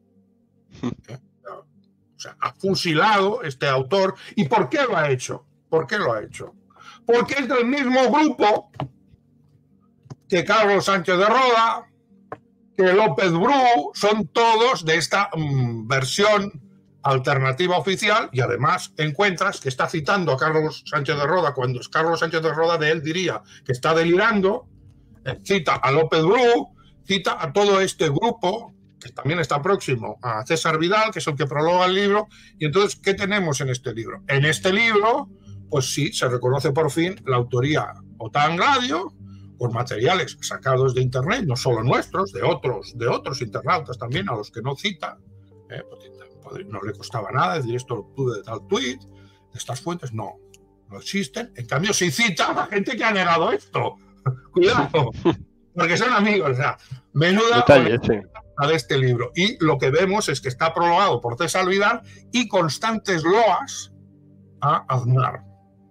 O sea, ha fusilado este autor. ¿Y por qué lo ha hecho? ¿Por qué lo ha hecho? Porque es del mismo grupo que Carlos Sánchez de Roda, que López Bru, son todos de esta versión alternativa oficial, y además encuentras que está citando a Carlos Sánchez de Roda cuando es Carlos Sánchez de Roda, de él diría que está delirando, cita a López Bru, cita a todo este grupo que también está próximo a César Vidal, que es el que prologa el libro. Y entonces, ¿qué tenemos en este libro? En este libro, pues sí, se reconoce por fin la autoría OTAN Radio, con materiales sacados de internet, no solo nuestros, de otros internautas también, a los que no cita, no le costaba nada decir esto lo obtuve de tal tweet, de estas fuentes, no existen. En cambio, sí cita a la gente que ha negado esto. Cuidado, porque son amigos. O sea, menuda de este libro. Y lo que vemos es que está prologado por César Vidal y constantes loas a Aznar.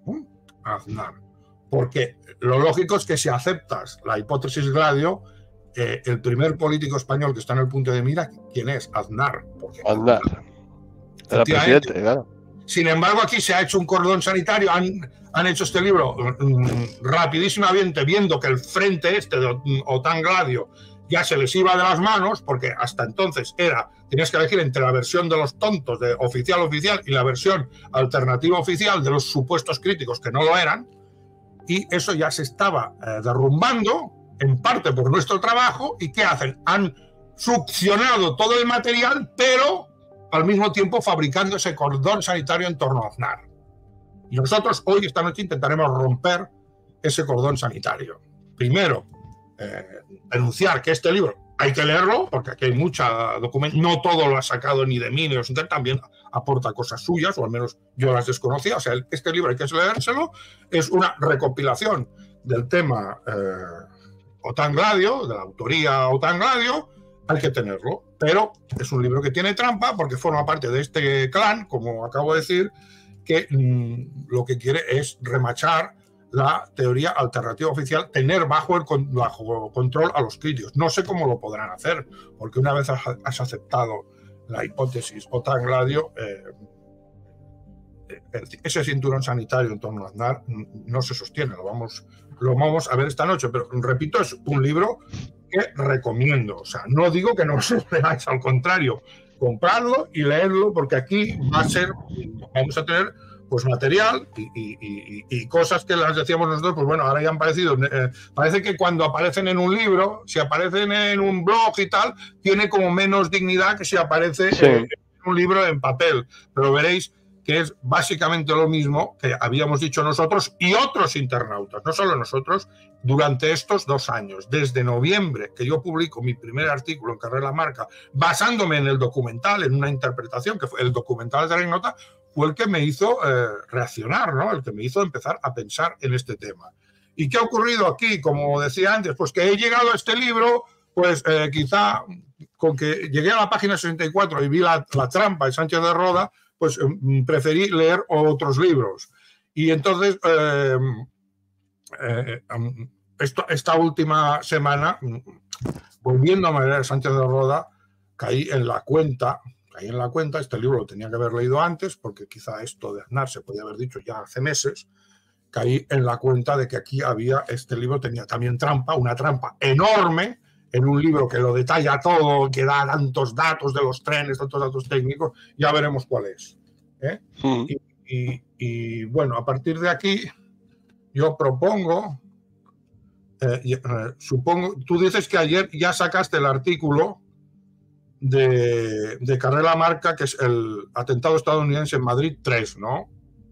Porque lo lógico es que si aceptas la hipótesis Gladio, el primer político español que está en el punto de mira, ¿quién es? Aznar. Aznar. Era presidente, claro. Sin embargo, aquí se ha hecho un cordón sanitario, han hecho este libro rapidísimamente, viendo que el frente de OTAN Gladio ya se les iba de las manos, porque hasta entonces tenías que elegir entre la versión de los tontos, de oficial y la versión alternativa oficial de los supuestos críticos que no lo eran, y eso ya se estaba derrumbando, en parte por nuestro trabajo. ¿Y qué hacen? Han succionado todo el material, pero al mismo tiempo fabricando ese cordón sanitario en torno a Aznar. Y nosotros hoy, esta noche, intentaremos romper ese cordón sanitario. Primero, denunciar que este libro hay que leerlo, porque aquí hay mucha documentación, no todo lo ha sacado ni de mí, ni de los también aporta cosas suyas, o al menos yo las desconocía. O sea, este libro hay que leérselo, es una recopilación del tema OTAN Gladio, de la autoría OTAN Gladio, hay que tenerlo, pero es un libro que tiene trampa porque forma parte de este clan, como acabo de decir, que lo que quiere es remachar la teoría alternativa oficial, tener bajo control a los críticos. No sé cómo lo podrán hacer, porque una vez has aceptado la hipótesis OTAN Gladio, ese cinturón sanitario en torno a Aznar no se sostiene. Lo vamos a ver esta noche, pero repito, es un libro que recomiendo. O sea, no digo que no os leáis, al contrario, compradlo y leedlo, porque aquí vamos a tener pues material y cosas que las decíamos nosotros, pues bueno, ahora ya han aparecido. Parece que cuando aparecen en un libro, si aparecen en un blog y tal, tiene como menos dignidad que si aparece en un libro en papel. Pero veréis que es básicamente lo mismo que habíamos dicho nosotros y otros internautas, no solo nosotros, durante estos 2 años. Desde noviembre, que yo publico mi primer artículo en Carrer Lamarca, basándome en el documental, en una interpretación, que fue el documental de la ignota, fue el que me hizo reaccionar, ¿no? El que me hizo empezar a pensar en este tema. ¿Y qué ha ocurrido aquí? Como decía antes, pues que he llegado a este libro, pues quizá con que llegué a la página 64 y vi la trampa de Sánchez de Roda, pues preferí leer otros libros. Y entonces, esta última semana, volviendo a leer Sánchez de Roda, caí en la cuenta, este libro lo tenía que haber leído antes, porque quizá esto de Aznar se podía haber dicho ya hace meses, caí en la cuenta de que aquí este libro tenía también trampa, una trampa enorme, en un libro que lo detalla todo, que da tantos datos de los trenes, tantos datos técnicos, ya veremos cuál es. Y bueno, a partir de aquí, yo propongo, supongo, tú dices que ayer ya sacaste el artículo de Carrer Lamarca, que es el atentado estadounidense en Madrid 3, ¿no?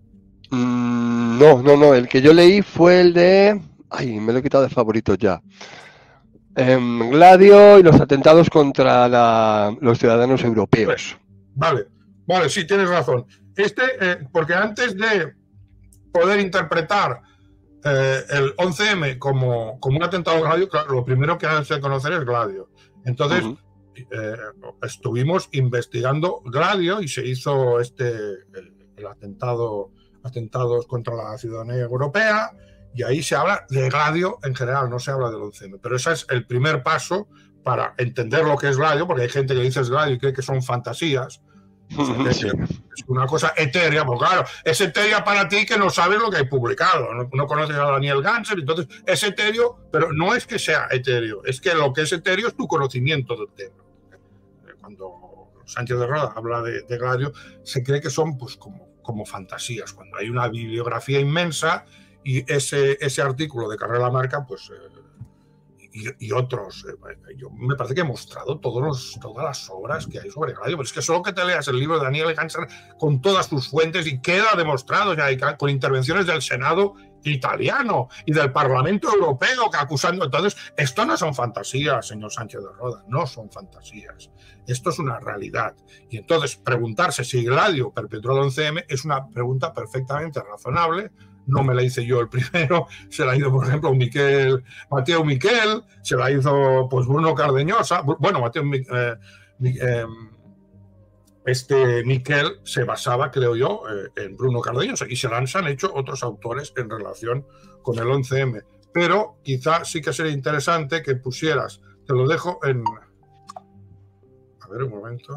No, el que yo leí fue el de... Ay, me lo he quitado de favoritos ya. Gladio y los atentados contra los ciudadanos europeos. Vale, sí, tienes razón. Porque antes de poder interpretar el 11M como un atentado a Gladio, claro, lo primero que hace conocer es Gladio. Entonces, estuvimos investigando Gladio y se hizo el atentados contra la ciudadanía europea, y ahí se habla de Gladio en general, no se habla del 11M. Pero ese es el primer paso para entender lo que es Gladio, porque hay gente que dice Gladio y cree que son fantasías. Sí. Es una cosa etérea, porque claro, es etérea para ti que no sabes lo que hay publicado, no conoces a Daniel Ganser, entonces es etéreo, pero no es que sea etéreo, es que lo que es etéreo es tu conocimiento del tema. Cuando Sánchez de Roda habla de Gladio, se cree que son pues como fantasías, cuando hay una bibliografía inmensa. Y ese artículo de Carrer Lamarca, pues, y otros, yo me parece que he mostrado todas las obras que hay sobre Gladio, pero es que solo que te leas el libro de Daniel Ganser con todas sus fuentes y queda demostrado ya con intervenciones del Senado italiano y del Parlamento Europeo que acusando. Entonces, esto no son fantasías, señor Sánchez de Roda, no son fantasías. Esto es una realidad. Y entonces, preguntarse si Gladio perpetró el 11M es una pregunta perfectamente razonable. No me la hice yo el primero, se la hizo, por ejemplo, Mateo Miquel, se la hizo pues Bruno Cardeñosa. Bueno, Miquel se basaba, creo yo, en Bruno Cardeñosa, y se han hecho otros autores en relación con el 11M. Pero quizá sí que sería interesante que pusieras, te lo dejo en... A ver, un momento.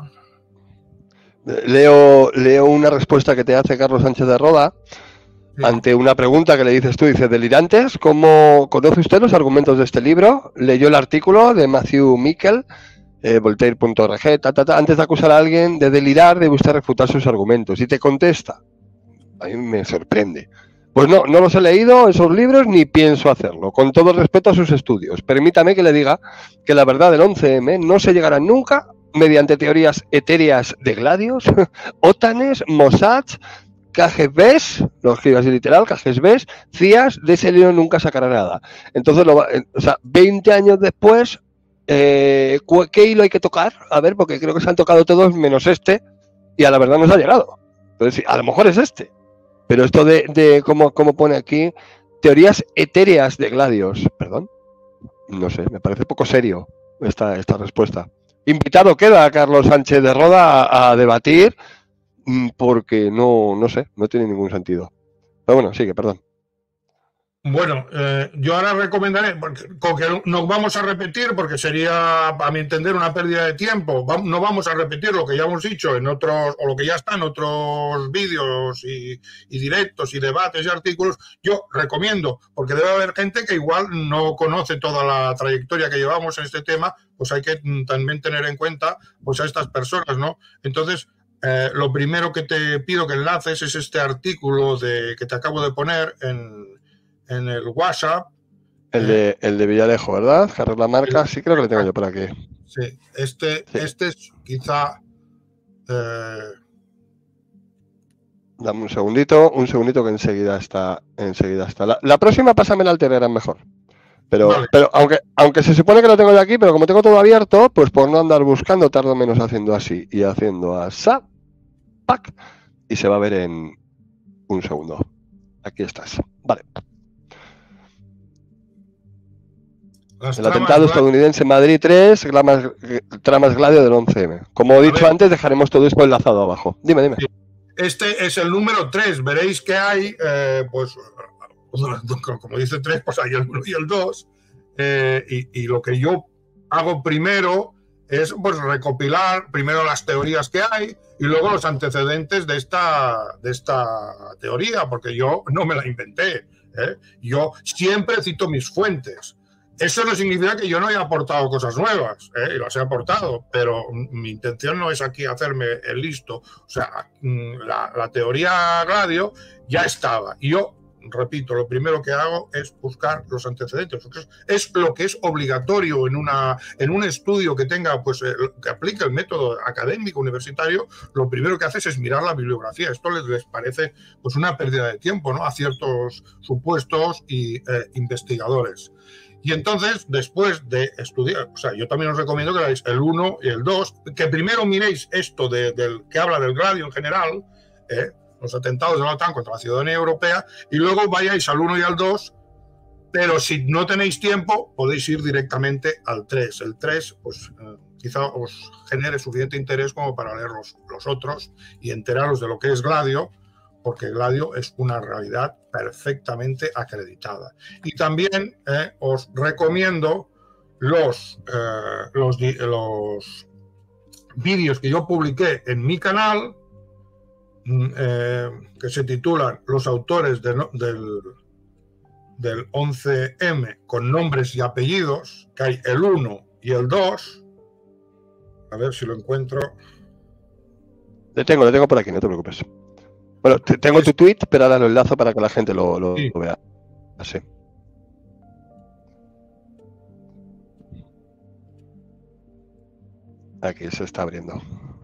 Leo una respuesta que te hace Carlos Sánchez de Roda. Sí. Ante una pregunta que le dices tú, dice: delirantes, ¿cómo conoce usted los argumentos de este libro? Leyó el artículo de Matthew Miquel, Voltaire.org, antes de acusar a alguien de delirar, debe usted refutar sus argumentos. Y te contesta, a mí me sorprende: pues no los he leído, esos libros, ni pienso hacerlo. Con todo el respeto a sus estudios, permítame que le diga que la verdad del 11M no se llegará nunca mediante teorías etéreas de Gladios, OTANes, Mossad, KGBs, lo escribo así literal, KGBs, CIAs, de ese libro nunca sacará nada. Entonces, 20 años después, ¿qué hilo hay que tocar? A ver, porque creo que se han tocado todos menos este, y a la verdad no se ha llegado. Entonces, a lo mejor es este. Pero esto de ¿cómo pone aquí? Teorías etéreas de Gladios, perdón. No sé, me parece poco serio esta respuesta. Invitado queda a Carlos Sánchez de Roda a debatir, porque no sé, no tiene ningún sentido. Pero bueno, sigue, perdón. Bueno, yo ahora recomendaré, con que no vamos a repetir, porque sería, a mi entender, una pérdida de tiempo. No vamos a repetir lo que ya hemos dicho en otros, o lo que ya está en otros vídeos y directos y debates y artículos. Yo recomiendo, porque debe haber gente que igual no conoce toda la trayectoria que llevamos en este tema, pues hay que también tener en cuenta pues a estas personas, ¿no? Entonces, lo primero que te pido que enlaces es este artículo que te acabo de poner en el WhatsApp. El de Villalejo, ¿verdad? Carrer Lamarca, sí, creo que lo tengo yo por aquí. Sí, este es quizá... Dame un segundito que enseguida está. La próxima pásamela al Telegram mejor. Pero, Vale. pero aunque se supone que lo tengo de aquí, pero como tengo todo abierto, pues por no andar buscando, tardo menos haciendo así y haciendo asá, pack, y se va a ver en un segundo. Aquí estás. Vale. El atentado estadounidense Madrid 3, tramas Gladio del 11M. Como he dicho antes, dejaremos todo esto enlazado abajo. Dime. Este es el número 3. Veréis que hay, pues, como dice 3, pues hay el 1 y el 2. Y lo que yo hago primero es pues, recopilar primero las teorías que hay y luego los antecedentes de esta teoría, porque yo no me la inventé. Yo siempre cito mis fuentes. Eso no significa que yo no haya aportado cosas nuevas, y las he aportado, pero mi intención no es aquí hacerme el listo. O sea, la teoría Gladio ya estaba. Y yo, repito, lo primero que hago es buscar los antecedentes. Es lo que es obligatorio en un estudio que tenga, pues, que aplique el método académico universitario. Lo primero que haces es mirar la bibliografía. Esto les parece pues una pérdida de tiempo, ¿no?, a ciertos supuestos y investigadores. Y entonces, después de estudiar, o sea, yo también os recomiendo que veáis el 1 y el 2, que primero miréis esto que habla del Gladio en general, los atentados de la OTAN contra la ciudadanía europea, y luego vayáis al 1 y al 2, pero si no tenéis tiempo, podéis ir directamente al 3. El 3, pues quizá os genere suficiente interés como para leer los otros y enteraros de lo que es Gladio, porque Gladio es una realidad perfectamente acreditada. Y también os recomiendo los vídeos que yo publiqué en mi canal, que se titulan Los autores del 11M con nombres y apellidos, que hay el 1 y el 2. A ver si lo encuentro. Le tengo por aquí, no te preocupes. Bueno, tengo tu tweet, pero ahora lo enlazo para que la gente lo vea. Así. Aquí se está abriendo.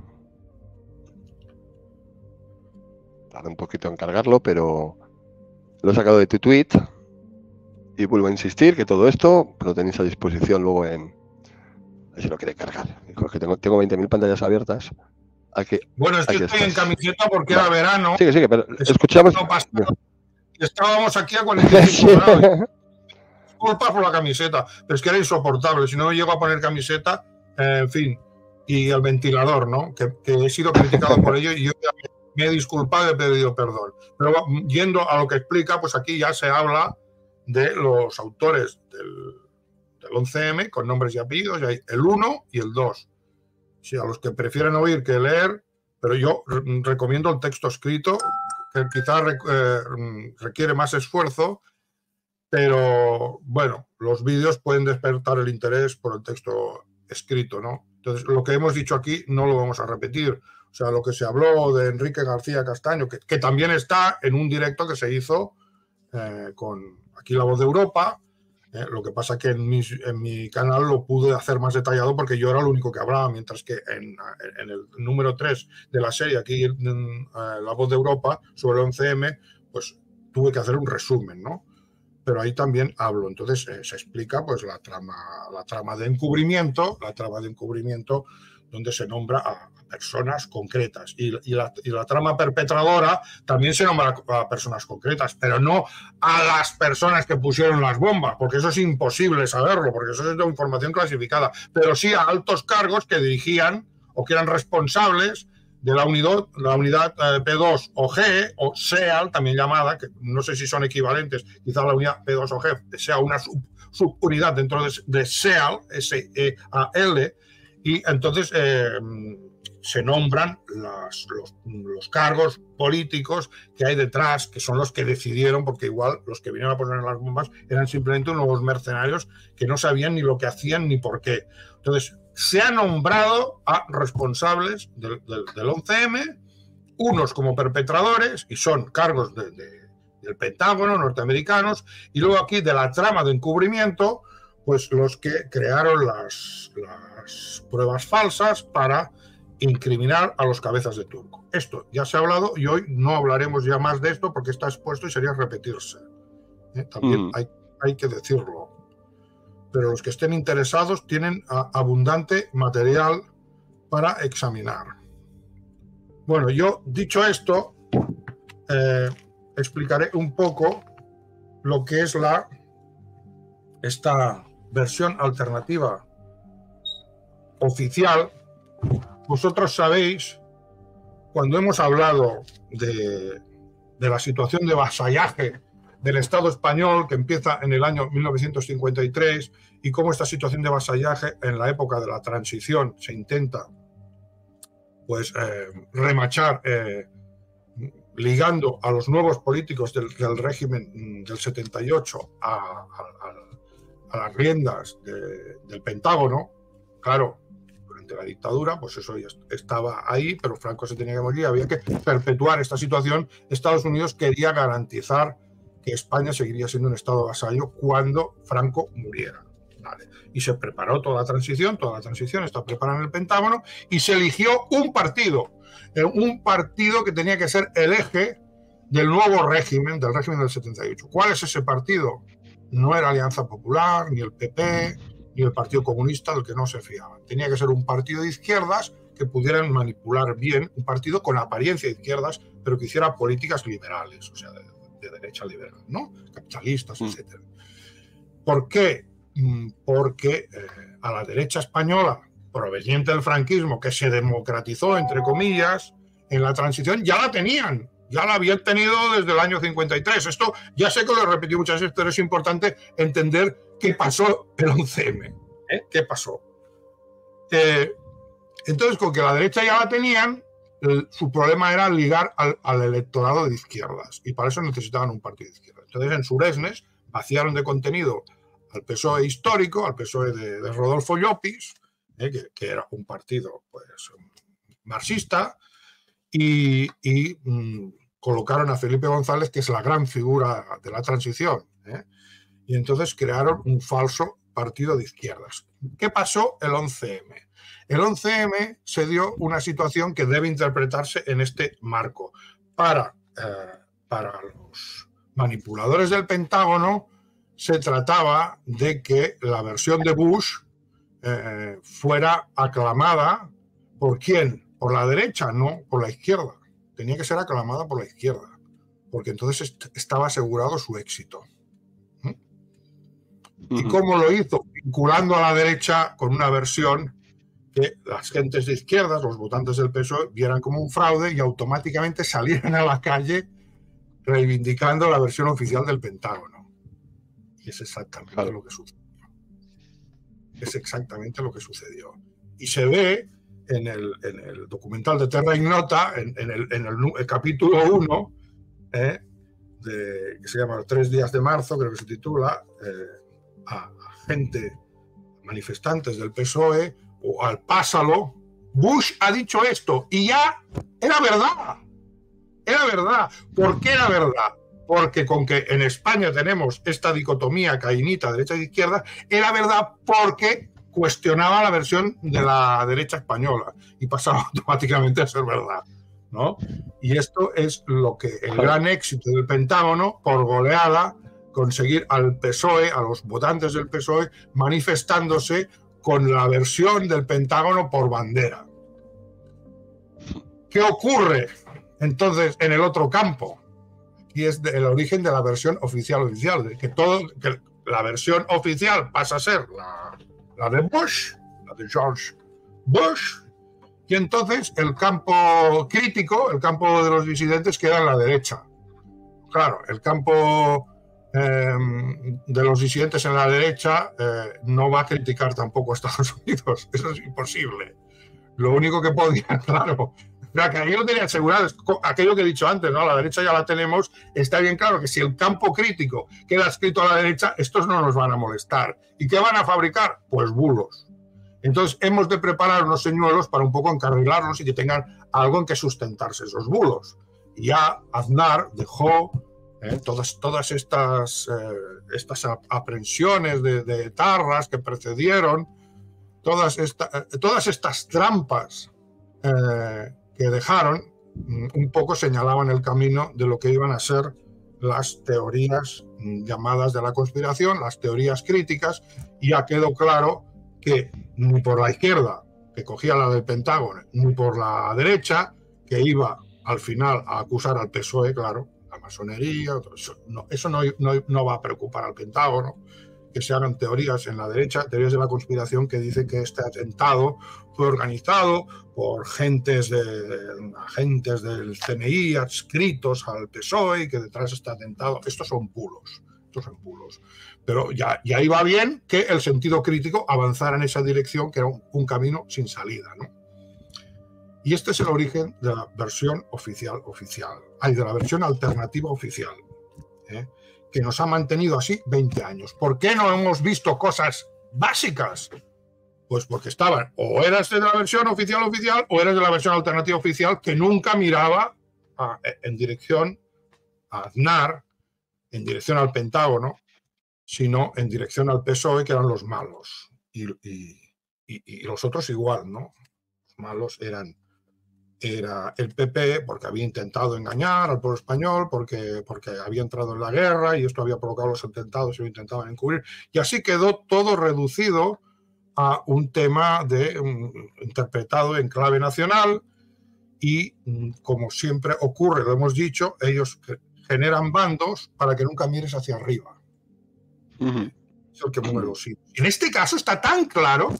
Tarda un poquito en cargarlo, pero lo he sacado de tu tweet. Y vuelvo a insistir que todo esto lo tenéis a disposición luego en... A ver si lo quiere cargar. Que tengo 20.000 pantallas abiertas. Aquí, bueno, es que estoy en camiseta porque era verano. Sigue, pero escuchamos. Estábamos aquí a 45 grados. Disculpas por la camiseta, pero es que era insoportable. Si no llego a poner camiseta, en fin, y el ventilador, ¿no? Que he sido criticado por ello y yo ya me he disculpado y he pedido perdón. Pero yendo a lo que explica, pues aquí ya se habla de los autores del 11M con nombres y apellidos, y hay el 1 y el 2. Sí, a los que prefieren oír que leer, pero yo recomiendo el texto escrito, que quizás requiere más esfuerzo, pero bueno, los vídeos pueden despertar el interés por el texto escrito, ¿no? Entonces, lo que hemos dicho aquí no lo vamos a repetir. O sea, lo que se habló de Enrique García Castaño, que también está en un directo que se hizo con aquí La Voz de Europa. Lo que pasa que en mi canal lo pude hacer más detallado porque yo era el único que hablaba, mientras que en el número 3 de la serie, aquí en La Voz de Europa, sobre el 11M, pues tuve que hacer un resumen, ¿no? Pero ahí también hablo. Entonces se explica pues la trama de encubrimiento, donde se nombra a personas concretas. Y la trama perpetradora también se nombra a personas concretas, pero no a las personas que pusieron las bombas, porque eso es imposible saberlo, porque eso es de información clasificada, pero sí a altos cargos que dirigían o que eran responsables de la unidad P2 o G, o SEAL, también llamada, que no sé si son equivalentes, quizá la unidad P2 o G sea una subunidad dentro de SEAL, S-E-A-L, y entonces se nombran los cargos políticos que hay detrás, que son los que decidieron, porque igual los que vinieron a poner las bombas eran simplemente unos mercenarios que no sabían ni lo que hacían ni por qué. Entonces, se ha nombrado a responsables del 11M, unos como perpetradores, y son cargos del Pentágono, norteamericanos, y luego aquí de la trama de encubrimiento, pues los que crearon las pruebas falsas para incriminar a los cabezas de turco. Esto ya se ha hablado y hoy no hablaremos ya más de esto porque está expuesto y sería repetirse. También hay que decirlo. Pero los que estén interesados tienen abundante material para examinar. Bueno, yo dicho esto, explicaré un poco lo que es esta versión alternativa oficial. Vosotros sabéis, cuando hemos hablado de la situación de vasallaje del Estado español que empieza en el año 1953 y cómo esta situación de vasallaje en la época de la transición se intenta pues remachar ligando a los nuevos políticos del régimen del 78 a las riendas del Pentágono. Claro, durante la dictadura, pues eso ya estaba ahí, pero Franco se tenía que morir, había que perpetuar esta situación. Estados Unidos quería garantizar que España seguiría siendo un Estado vasallo cuando Franco muriera. Vale. Y se preparó toda la transición está preparada en el Pentágono y se eligió un partido que tenía que ser el eje del nuevo régimen, del régimen del 78. ¿Cuál es ese partido? No era Alianza Popular, ni el PP, ni el Partido Comunista, del que no se fiaban. Tenía que ser un partido de izquierdas que pudieran manipular bien, un partido con apariencia de izquierdas, pero que hiciera políticas liberales, o sea, de derecha liberal, ¿no? Capitalistas, etc. ¿Por qué? Porque a la derecha española, proveniente del franquismo, que se democratizó, entre comillas, en la transición, ya la tenían. Ya la habían tenido desde el año 53. Esto ya sé que lo he repetido muchas veces, pero es importante entender qué pasó el 11M. ¿Qué pasó? Entonces, con que la derecha ya la tenían, su problema era ligar al electorado de izquierdas. Y para eso necesitaban un partido de izquierdas. Entonces, en Suresnes vaciaron de contenido al PSOE histórico, al PSOE de Rodolfo Llopis, que era un partido pues marxista, y colocaron a Felipe González, que es la gran figura de la transición, y entonces crearon un falso partido de izquierdas. ¿Qué pasó el 11M? El 11M se dio una situación que debe interpretarse en este marco. Para los manipuladores del Pentágono se trataba de que la versión de Bush fuera aclamada ¿por quién? Por la derecha, no por la izquierda. Tenía que ser aclamada por la izquierda, porque entonces estaba asegurado su éxito. ¿Y cómo lo hizo? Vinculando a la derecha con una versión que las gentes de izquierdas, los votantes del PSOE, vieran como un fraude y automáticamente salieran a la calle reivindicando la versión oficial del Pentágono. Y es exactamente lo que sucedió. Es exactamente lo que sucedió. Y se ve en el documental de Terra Ignota, en el capítulo 1, que se llama 3 días de marzo, creo que se titula, a gente, manifestantes del PSOE, o al pásalo, Bush ha dicho esto, y ya era verdad. Era verdad. ¿Por qué era verdad? Porque con que en España tenemos esta dicotomía caínita, derecha e izquierda, era verdad porque cuestionaba la versión de la derecha española y pasaba automáticamente a ser verdad, ¿no? Y esto es lo que el gran éxito del Pentágono, por goleada, conseguir al PSOE, a los votantes del PSOE, manifestándose con la versión del Pentágono por bandera. ¿Qué ocurre entonces en el otro campo? Y es el origen de la versión oficial, de que la versión oficial pasa a ser la de Bush, la de George Bush, y entonces el campo crítico, el campo de los disidentes, queda en la derecha. Claro, el campo de los disidentes en la derecha no va a criticar tampoco a Estados Unidos, eso es imposible. Lo único que podía, claro, que aquí lo tenía asegurado, es aquello que he dicho antes, ¿no? La derecha ya la tenemos, está bien claro que si el campo crítico queda escrito a la derecha, estos no nos van a molestar. ¿Y qué van a fabricar? Pues bulos. Entonces hemos de preparar unos señuelos para un poco encarrilarlos y que tengan algo en que sustentarse esos bulos. Y ya Aznar dejó todas estas aprehensiones de etarras que precedieron, todas estas trampas que dejaron un poco señalaban el camino de lo que iban a ser las teorías llamadas de la conspiración, las teorías críticas, y ya quedó claro que ni por la izquierda, que cogía la del Pentágono, ni por la derecha, que iba al final a acusar al PSOE, claro, la masonería, eso no va a preocupar al Pentágono, que se hagan teorías en la derecha, teorías de la conspiración que dicen que este atentado fue organizado por agentes del CNI adscritos al PSOE y que detrás de este atentado, estos son bulos. Pero ya iba bien que el sentido crítico avanzara en esa dirección, que era un camino sin salida, ¿no? Y este es el origen de la versión de la versión alternativa oficial, que nos ha mantenido así 20 años. ¿Por qué no hemos visto cosas básicas? Pues porque estaban, o eras de la versión oficial o eras de la versión alternativa oficial, que nunca miraba en dirección a Aznar, en dirección al Pentágono, sino en dirección al PSOE, que eran los malos. Y los otros igual, ¿no? Los malos era el PP, porque había intentado engañar al pueblo español, porque había entrado en la guerra y esto había provocado los atentados y lo intentaban encubrir. Y así quedó todo reducido a un tema interpretado en clave nacional y, como siempre ocurre, lo hemos dicho, ellos generan bandos para que nunca mires hacia arriba. Es el que mueve los hilos. En este caso está tan claro,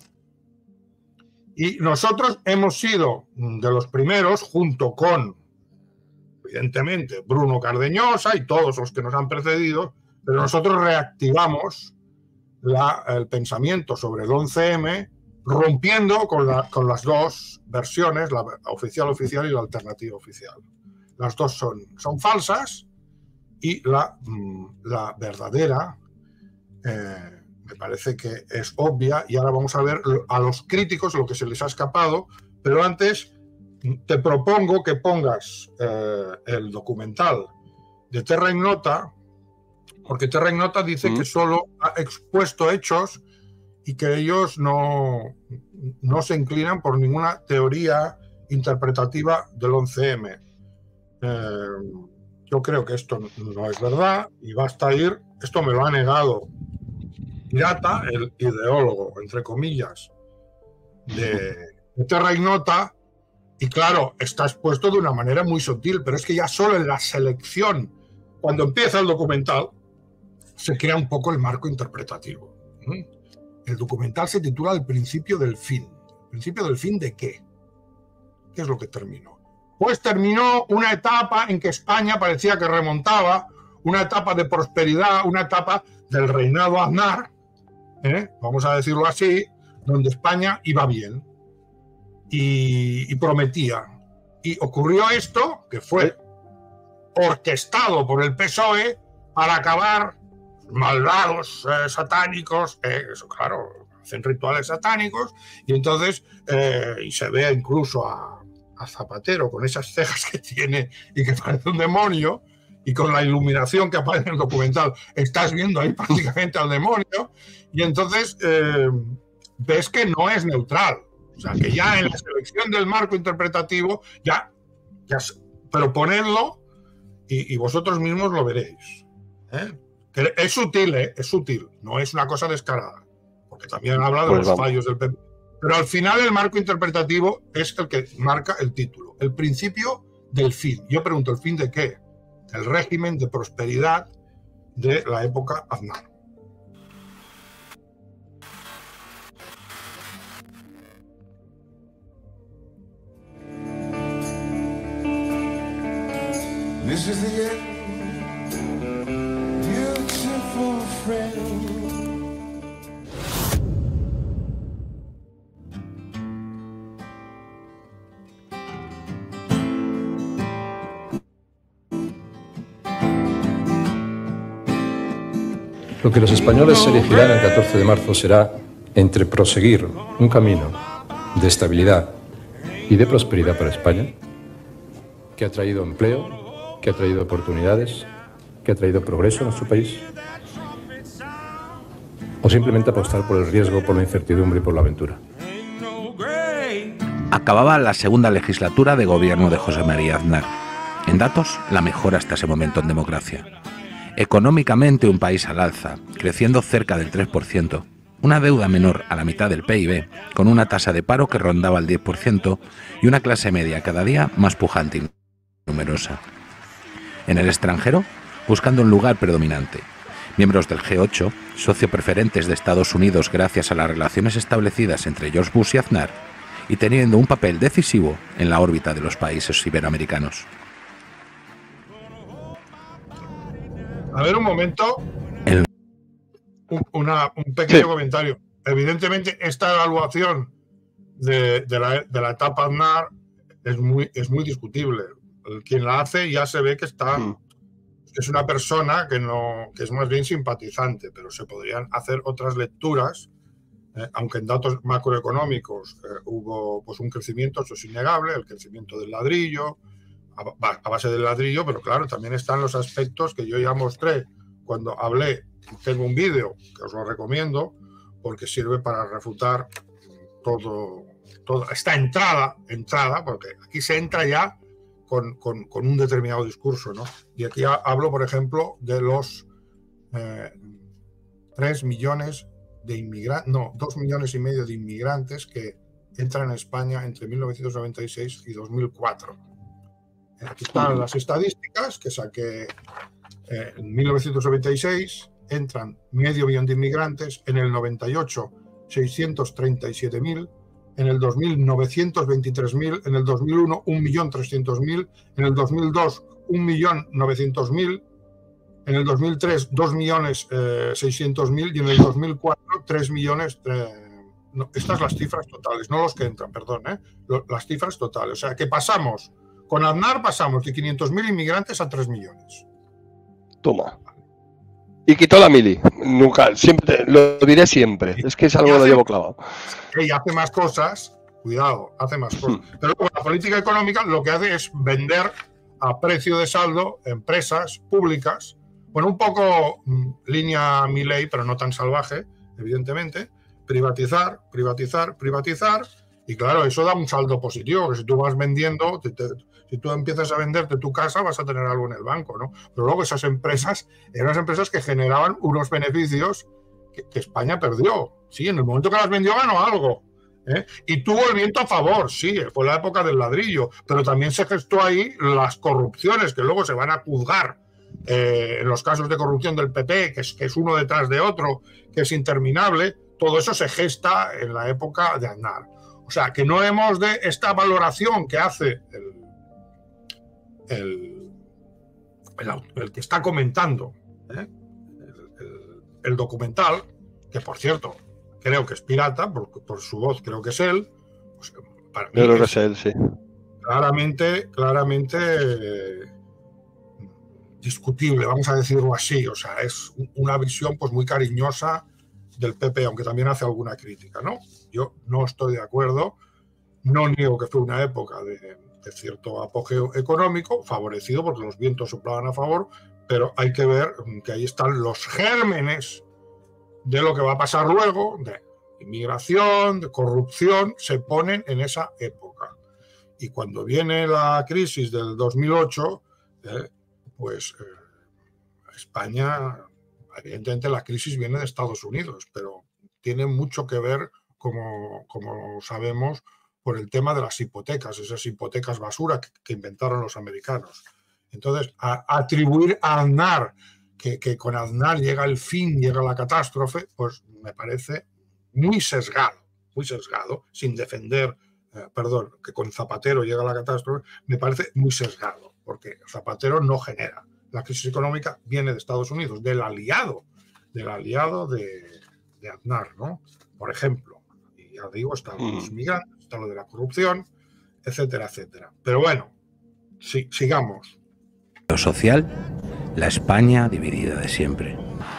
y nosotros hemos sido de los primeros, junto con, evidentemente, Bruno Cardeñosa y todos los que nos han precedido, pero nosotros reactivamos el pensamiento sobre el 11M, rompiendo con las dos versiones, la oficial y la alternativa oficial. Las dos son falsas y la verdadera me parece que es obvia, y ahora vamos a ver a los críticos lo que se les ha escapado, pero antes te propongo que pongas el documental de Terra Ignota, porque Terra Ignota dice que solo ha expuesto hechos y que ellos no se inclinan por ninguna teoría interpretativa del 11M. Yo creo que esto no es verdad y basta ir, esto me lo ha negado Pirata, el ideólogo, entre comillas, de Terra Ignota, y claro, está expuesto de una manera muy sutil, pero es que ya solo en la selección, cuando empieza el documental, se crea un poco el marco interpretativo. El documental se titula El principio del fin. ¿El principio del fin de qué? ¿Qué es lo que terminó? Pues terminó una etapa en que España parecía que remontaba, una etapa de prosperidad, una etapa del reinado Aznar, vamos a decirlo así, donde España iba bien y prometía. Y ocurrió esto, que fue orquestado por el PSOE para acabar malvados satánicos, eso claro, hacen rituales satánicos, y entonces y se ve incluso a Zapatero con esas cejas que tiene y que parece un demonio, y con la iluminación que aparece en el documental estás viendo ahí prácticamente al demonio, y entonces ves que no es neutral, o sea que ya en la selección del marco interpretativo pero ponedlo y vosotros mismos lo veréis, que es sutil, no es una cosa descarada, porque también habla de los fallos del PP, pero al final el marco interpretativo es el que marca el título, el principio del fin. Yo pregunto, ¿el fin de qué? El régimen de prosperidad de la época Aznar. This is the end, beautiful friend. Lo que los españoles elegirán el 14 de marzo será entre proseguir un camino de estabilidad y de prosperidad para España, que ha traído empleo, que ha traído oportunidades, que ha traído progreso a nuestro país, o simplemente apostar por el riesgo, por la incertidumbre y por la aventura. Acababa la segunda legislatura de gobierno de José María Aznar. En datos, la mejor hasta ese momento en democracia. Económicamente un país al alza, creciendo cerca del 3%, una deuda menor a la mitad del PIB, con una tasa de paro que rondaba el 10% y una clase media cada día más pujante y numerosa. En el extranjero, buscando un lugar predominante. Miembros del G8, socio preferentes de Estados Unidos gracias a las relaciones establecidas entre George Bush y Aznar, y teniendo un papel decisivo en la órbita de los países iberoamericanos. A ver, un momento. Un pequeño comentario. Evidentemente, esta evaluación de la etapa Aznar es muy discutible. Quien la hace ya se ve que es una persona que es más bien simpatizante, pero se podrían hacer otras lecturas, aunque en datos macroeconómicos hubo pues un crecimiento, eso es innegable, el crecimiento del ladrillo, a base del ladrillo, pero claro, también están los aspectos que yo ya mostré cuando hablé. Tengo un vídeo que os lo recomiendo porque sirve para refutar toda esta entrada, porque aquí se entra ya con un determinado discurso, ¿no? Y aquí hablo, por ejemplo, de los 3 millones de inmigrantes, no, 2 millones y medio de inmigrantes que entran en España entre 1996 y 2004. Aquí están las estadísticas que saqué en 1996. Entran 500.000 de inmigrantes, en el 98 637.000, en el 2000 923.000, en el 2001 1.300.000, en el 2002 1.900.000, en el 2003 2.600.000 y en el 2004 3 millones. No, estas las cifras totales, no los que entran, perdón, las cifras totales. O sea que con Aznar pasamos de 500.000 inmigrantes a 3 millones. Toma. Y quitó la mili. Nunca, siempre, lo diré siempre. Es que es algo que lo llevo clavado. Y hace más cosas, cuidado, hace más cosas. Pero luego la política económica lo que hace es vender a precio de saldo empresas públicas. Bueno, un poco línea Milei, pero no tan salvaje, evidentemente. Privatizar. Y claro, eso da un saldo positivo, que si tú vas vendiendo, si tú empiezas a venderte tu casa, vas a tener algo en el banco, ¿no? Pero luego esas empresas eran las empresas que generaban unos beneficios que España perdió. Sí, en el momento que las vendió ganó algo, ¿eh? Y tuvo el viento a favor, sí, fue la época del ladrillo, pero también se gestó ahí las corrupciones que luego se van a juzgar. En los casos de corrupción del PP, que es uno detrás de otro, que es interminable, todo eso se gesta en la época de Aznar. O sea, que no hemos de esta valoración que hace el que está comentando el documental, que por cierto creo que es pirata, por su voz creo que es él. Pues, para mí creo que es él, sí. Claramente discutible, vamos a decirlo así. O sea, es una visión pues muy cariñosa del PP, aunque también hace alguna crítica, ¿no? Yo no estoy de acuerdo, no niego que fue una época de cierto apogeo económico, favorecido porque los vientos soplaban a favor, pero hay que ver que ahí están los gérmenes de lo que va a pasar luego, de inmigración, de corrupción, se ponen en esa época. Y cuando viene la crisis del 2008, España, evidentemente la crisis viene de Estados Unidos, pero tiene mucho que ver, como sabemos, por el tema de las hipotecas, esas hipotecas basura que inventaron los americanos. Entonces, atribuir a Aznar que con Aznar llega el fin, llega la catástrofe, pues me parece muy sesgado, sin defender, que con Zapatero llega la catástrofe, me parece muy sesgado, porque Zapatero no genera. La crisis económica viene de Estados Unidos, del aliado de Aznar, ¿no? Por ejemplo, y ya digo, están los migrantes, está lo de la corrupción, etcétera, etcétera. Pero bueno, sigamos. Lo social, la España dividida de siempre.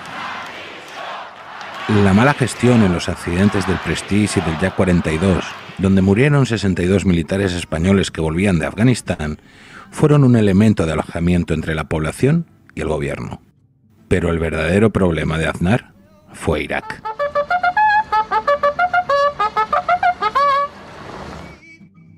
La mala gestión en los accidentes del Prestige y del Yak 42, donde murieron 62 militares españoles que volvían de Afganistán, fueron un elemento de alojamiento entre la población y el gobierno. Pero el verdadero problema de Aznar fue Irak.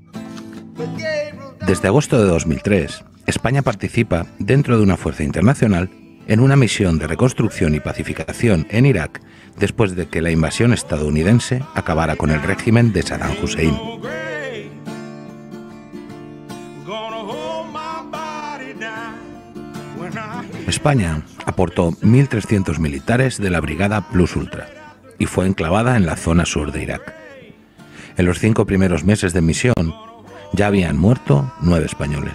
Desde agosto de 2003, España participa dentro de una fuerza internacional en una misión de reconstrucción y pacificación en Irak después de que la invasión estadounidense acabara con el régimen de Saddam Hussein. España aportó 1.300 militares de la Brigada Plus Ultra y fue enclavada en la zona sur de Irak. En los 5 primeros meses de misión ya habían muerto 9 españoles.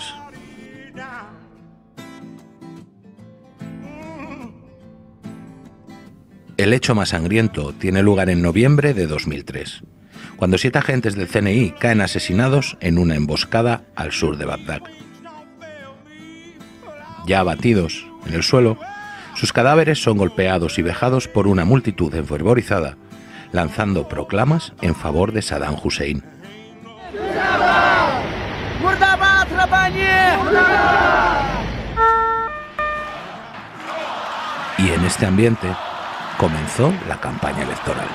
El hecho más sangriento tiene lugar en noviembre de 2003, cuando 7 agentes del CNI caen asesinados en una emboscada al sur de Bagdad. Ya abatidos en el suelo, sus cadáveres son golpeados y vejados por una multitud enfervorizada, lanzando proclamas en favor de Saddam Hussein. Y en este ambiente comenzó la campaña electoral.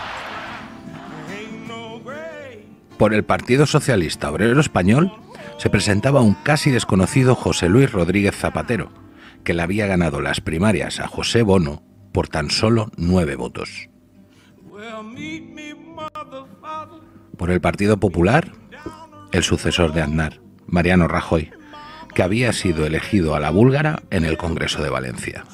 Por el Partido Socialista Obrero Español se presentaba un casi desconocido José Luis Rodríguez Zapatero, que le había ganado las primarias a José Bono por tan solo 9 votos. Por el Partido Popular, el sucesor de Aznar, Mariano Rajoy, que había sido elegido a la búlgara en el Congreso de Valencia.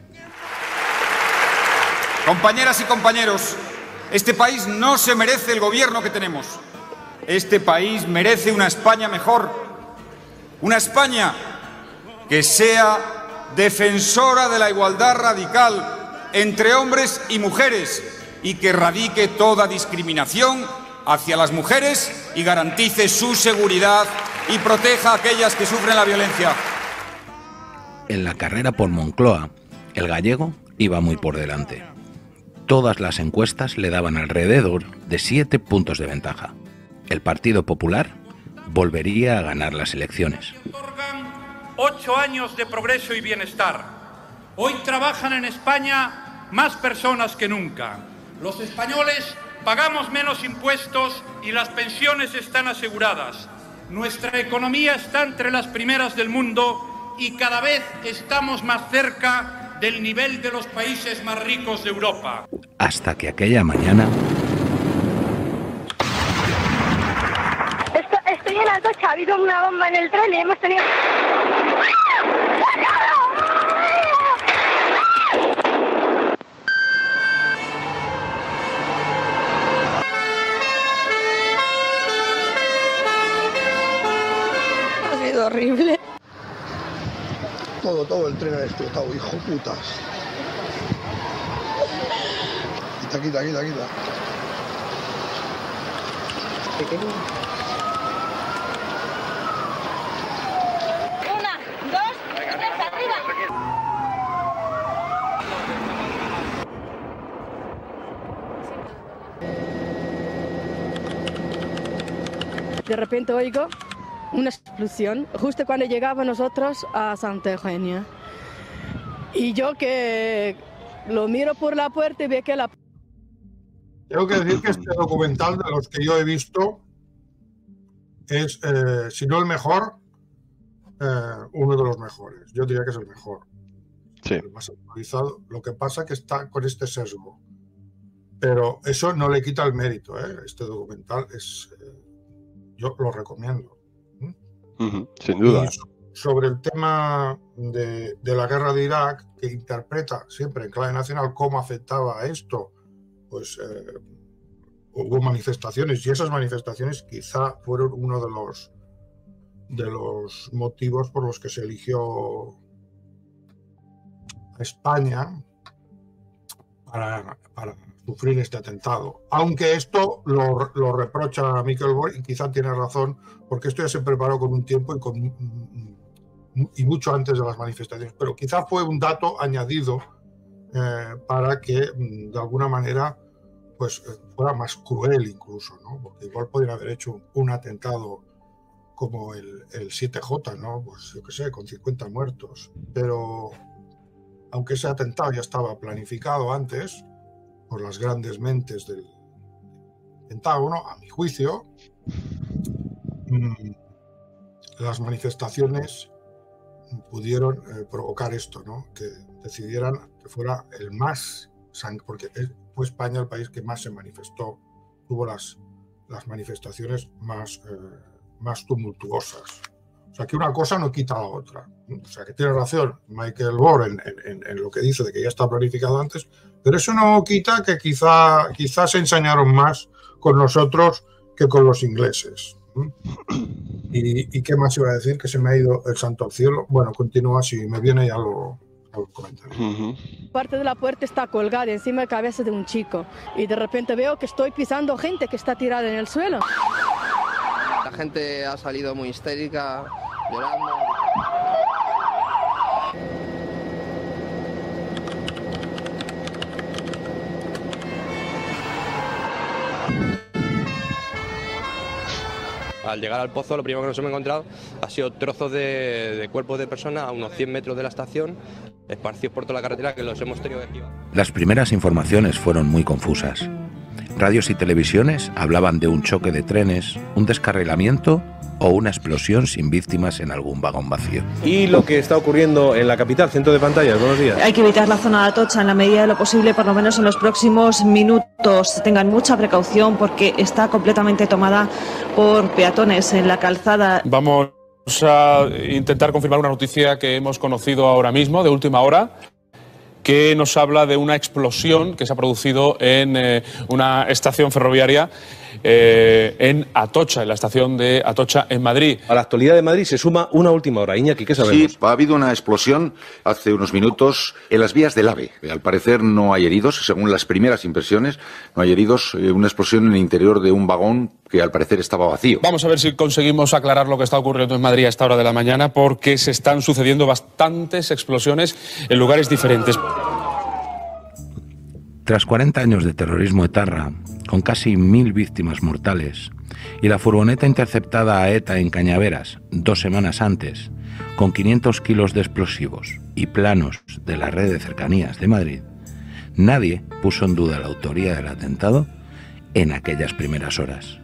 Compañeras y compañeros, este país no se merece el gobierno que tenemos. Este país merece una España mejor. Una España que sea defensora de la igualdad radical entre hombres y mujeres y que erradique toda discriminación hacia las mujeres y garantice su seguridad y proteja a aquellas que sufren la violencia. En la carrera por Moncloa, el gallego iba muy por delante. Todas las encuestas le daban alrededor de 7 puntos de ventaja. El Partido Popular volvería a ganar las elecciones. 8 años de progreso y bienestar. Hoy trabajan en España más personas que nunca. Los españoles pagamos menos impuestos y las pensiones están aseguradas. Nuestra economía está entre las primeras del mundo y cada vez estamos más cerca del nivel de los países más ricos de Europa. Hasta que aquella mañana... Estoy en Atocha, ha habido una bomba en el tren y hemos tenido... Ha sido horrible. Todo el tren ha explotado, hijo putas. Quita. Una, dos, tres, arriba. De repente oigo una explosión justo cuando llegaba nosotros a Santa Eugenia. Y yo que lo miro por la puerta y veo que la... Tengo que decir que este documental, de los que yo he visto, es, si no el mejor, uno de los mejores. Yo diría que es el mejor. Sí. El más actualizado. Lo que pasa es que está con este sesgo. Pero eso no le quita el mérito, ¿eh? Este documental es... yo lo recomiendo. Sin duda. Y sobre el tema de la guerra de Irak, que interpreta siempre en clave nacional cómo afectaba a esto, pues hubo manifestaciones, y esas manifestaciones quizá fueron uno de los motivos por los que se eligió a España para sufrir este atentado. Aunque esto lo reprocha Miquel Borg, y quizá tiene razón, porque esto ya se preparó con un tiempo y mucho antes de las manifestaciones, pero quizá fue un dato añadido para que de alguna manera pues fuera más cruel incluso, ¿no? Porque igual podrían haber hecho un atentado como el 7J, ¿no? Pues yo qué sé, con 50 muertos, pero aunque ese atentado ya estaba planificado antes por las grandes mentes del Pentágono, a mi juicio, las manifestaciones pudieron provocar esto, ¿no? Que decidieran que fuera el más porque fue España el país que más se manifestó, tuvo las manifestaciones más tumultuosas. O sea, que una cosa no quita a la otra. O sea, que tiene razón Michael Moore en lo que dice de que ya está planificado antes, pero eso no quita que quizás se ensañaron más con nosotros que con los ingleses. ¿Y qué más iba a decir? Que se me ha ido el santo al cielo. Bueno, continúa, si me viene ya lo comentaré. Parte de la puerta está colgada encima de la cabeza de un chico y de repente veo que estoy pisando gente que está tirada en el suelo. La gente ha salido muy histérica, llorando. Al llegar al pozo, lo primero que nos hemos encontrado ha sido trozos de cuerpos de personas a unos 100 metros de la estación, esparcidos por toda la carretera, que los hemos tenido que esquivar. Las primeras informaciones fueron muy confusas. Radios y televisiones hablaban de un choque de trenes, un descarrilamiento o una explosión sin víctimas en algún vagón vacío. Y lo que está ocurriendo en la capital, centro de pantallas, buenos días. Hay que evitar la zona de Atocha en la medida de lo posible, por lo menos en los próximos minutos. Tengan mucha precaución porque está completamente tomada por peatones en la calzada. Vamos a intentar confirmar una noticia que hemos conocido ahora mismo, de última hora, que nos habla de una explosión que se ha producido en una estación ferroviaria en Atocha, en la estación de Atocha en Madrid. A la actualidad de Madrid se suma una última hora. Iñaki, ¿qué sabemos? Sí, ha habido una explosión hace unos minutos en las vías del AVE. Al parecer no hay heridos, según las primeras impresiones, no hay heridos. Una explosión en el interior de un vagón que al parecer estaba vacío. Vamos a ver si conseguimos aclarar lo que está ocurriendo en Madrid a esta hora de la mañana, porque se están sucediendo bastantes explosiones en lugares diferentes. Tras 40 años de terrorismo etarra, con casi 1000 víctimas mortales, y la furgoneta interceptada a ETA en Cañaveras 2 semanas antes, con 500 kilos de explosivos y planos de la red de cercanías de Madrid, nadie puso en duda la autoría del atentado en aquellas primeras horas.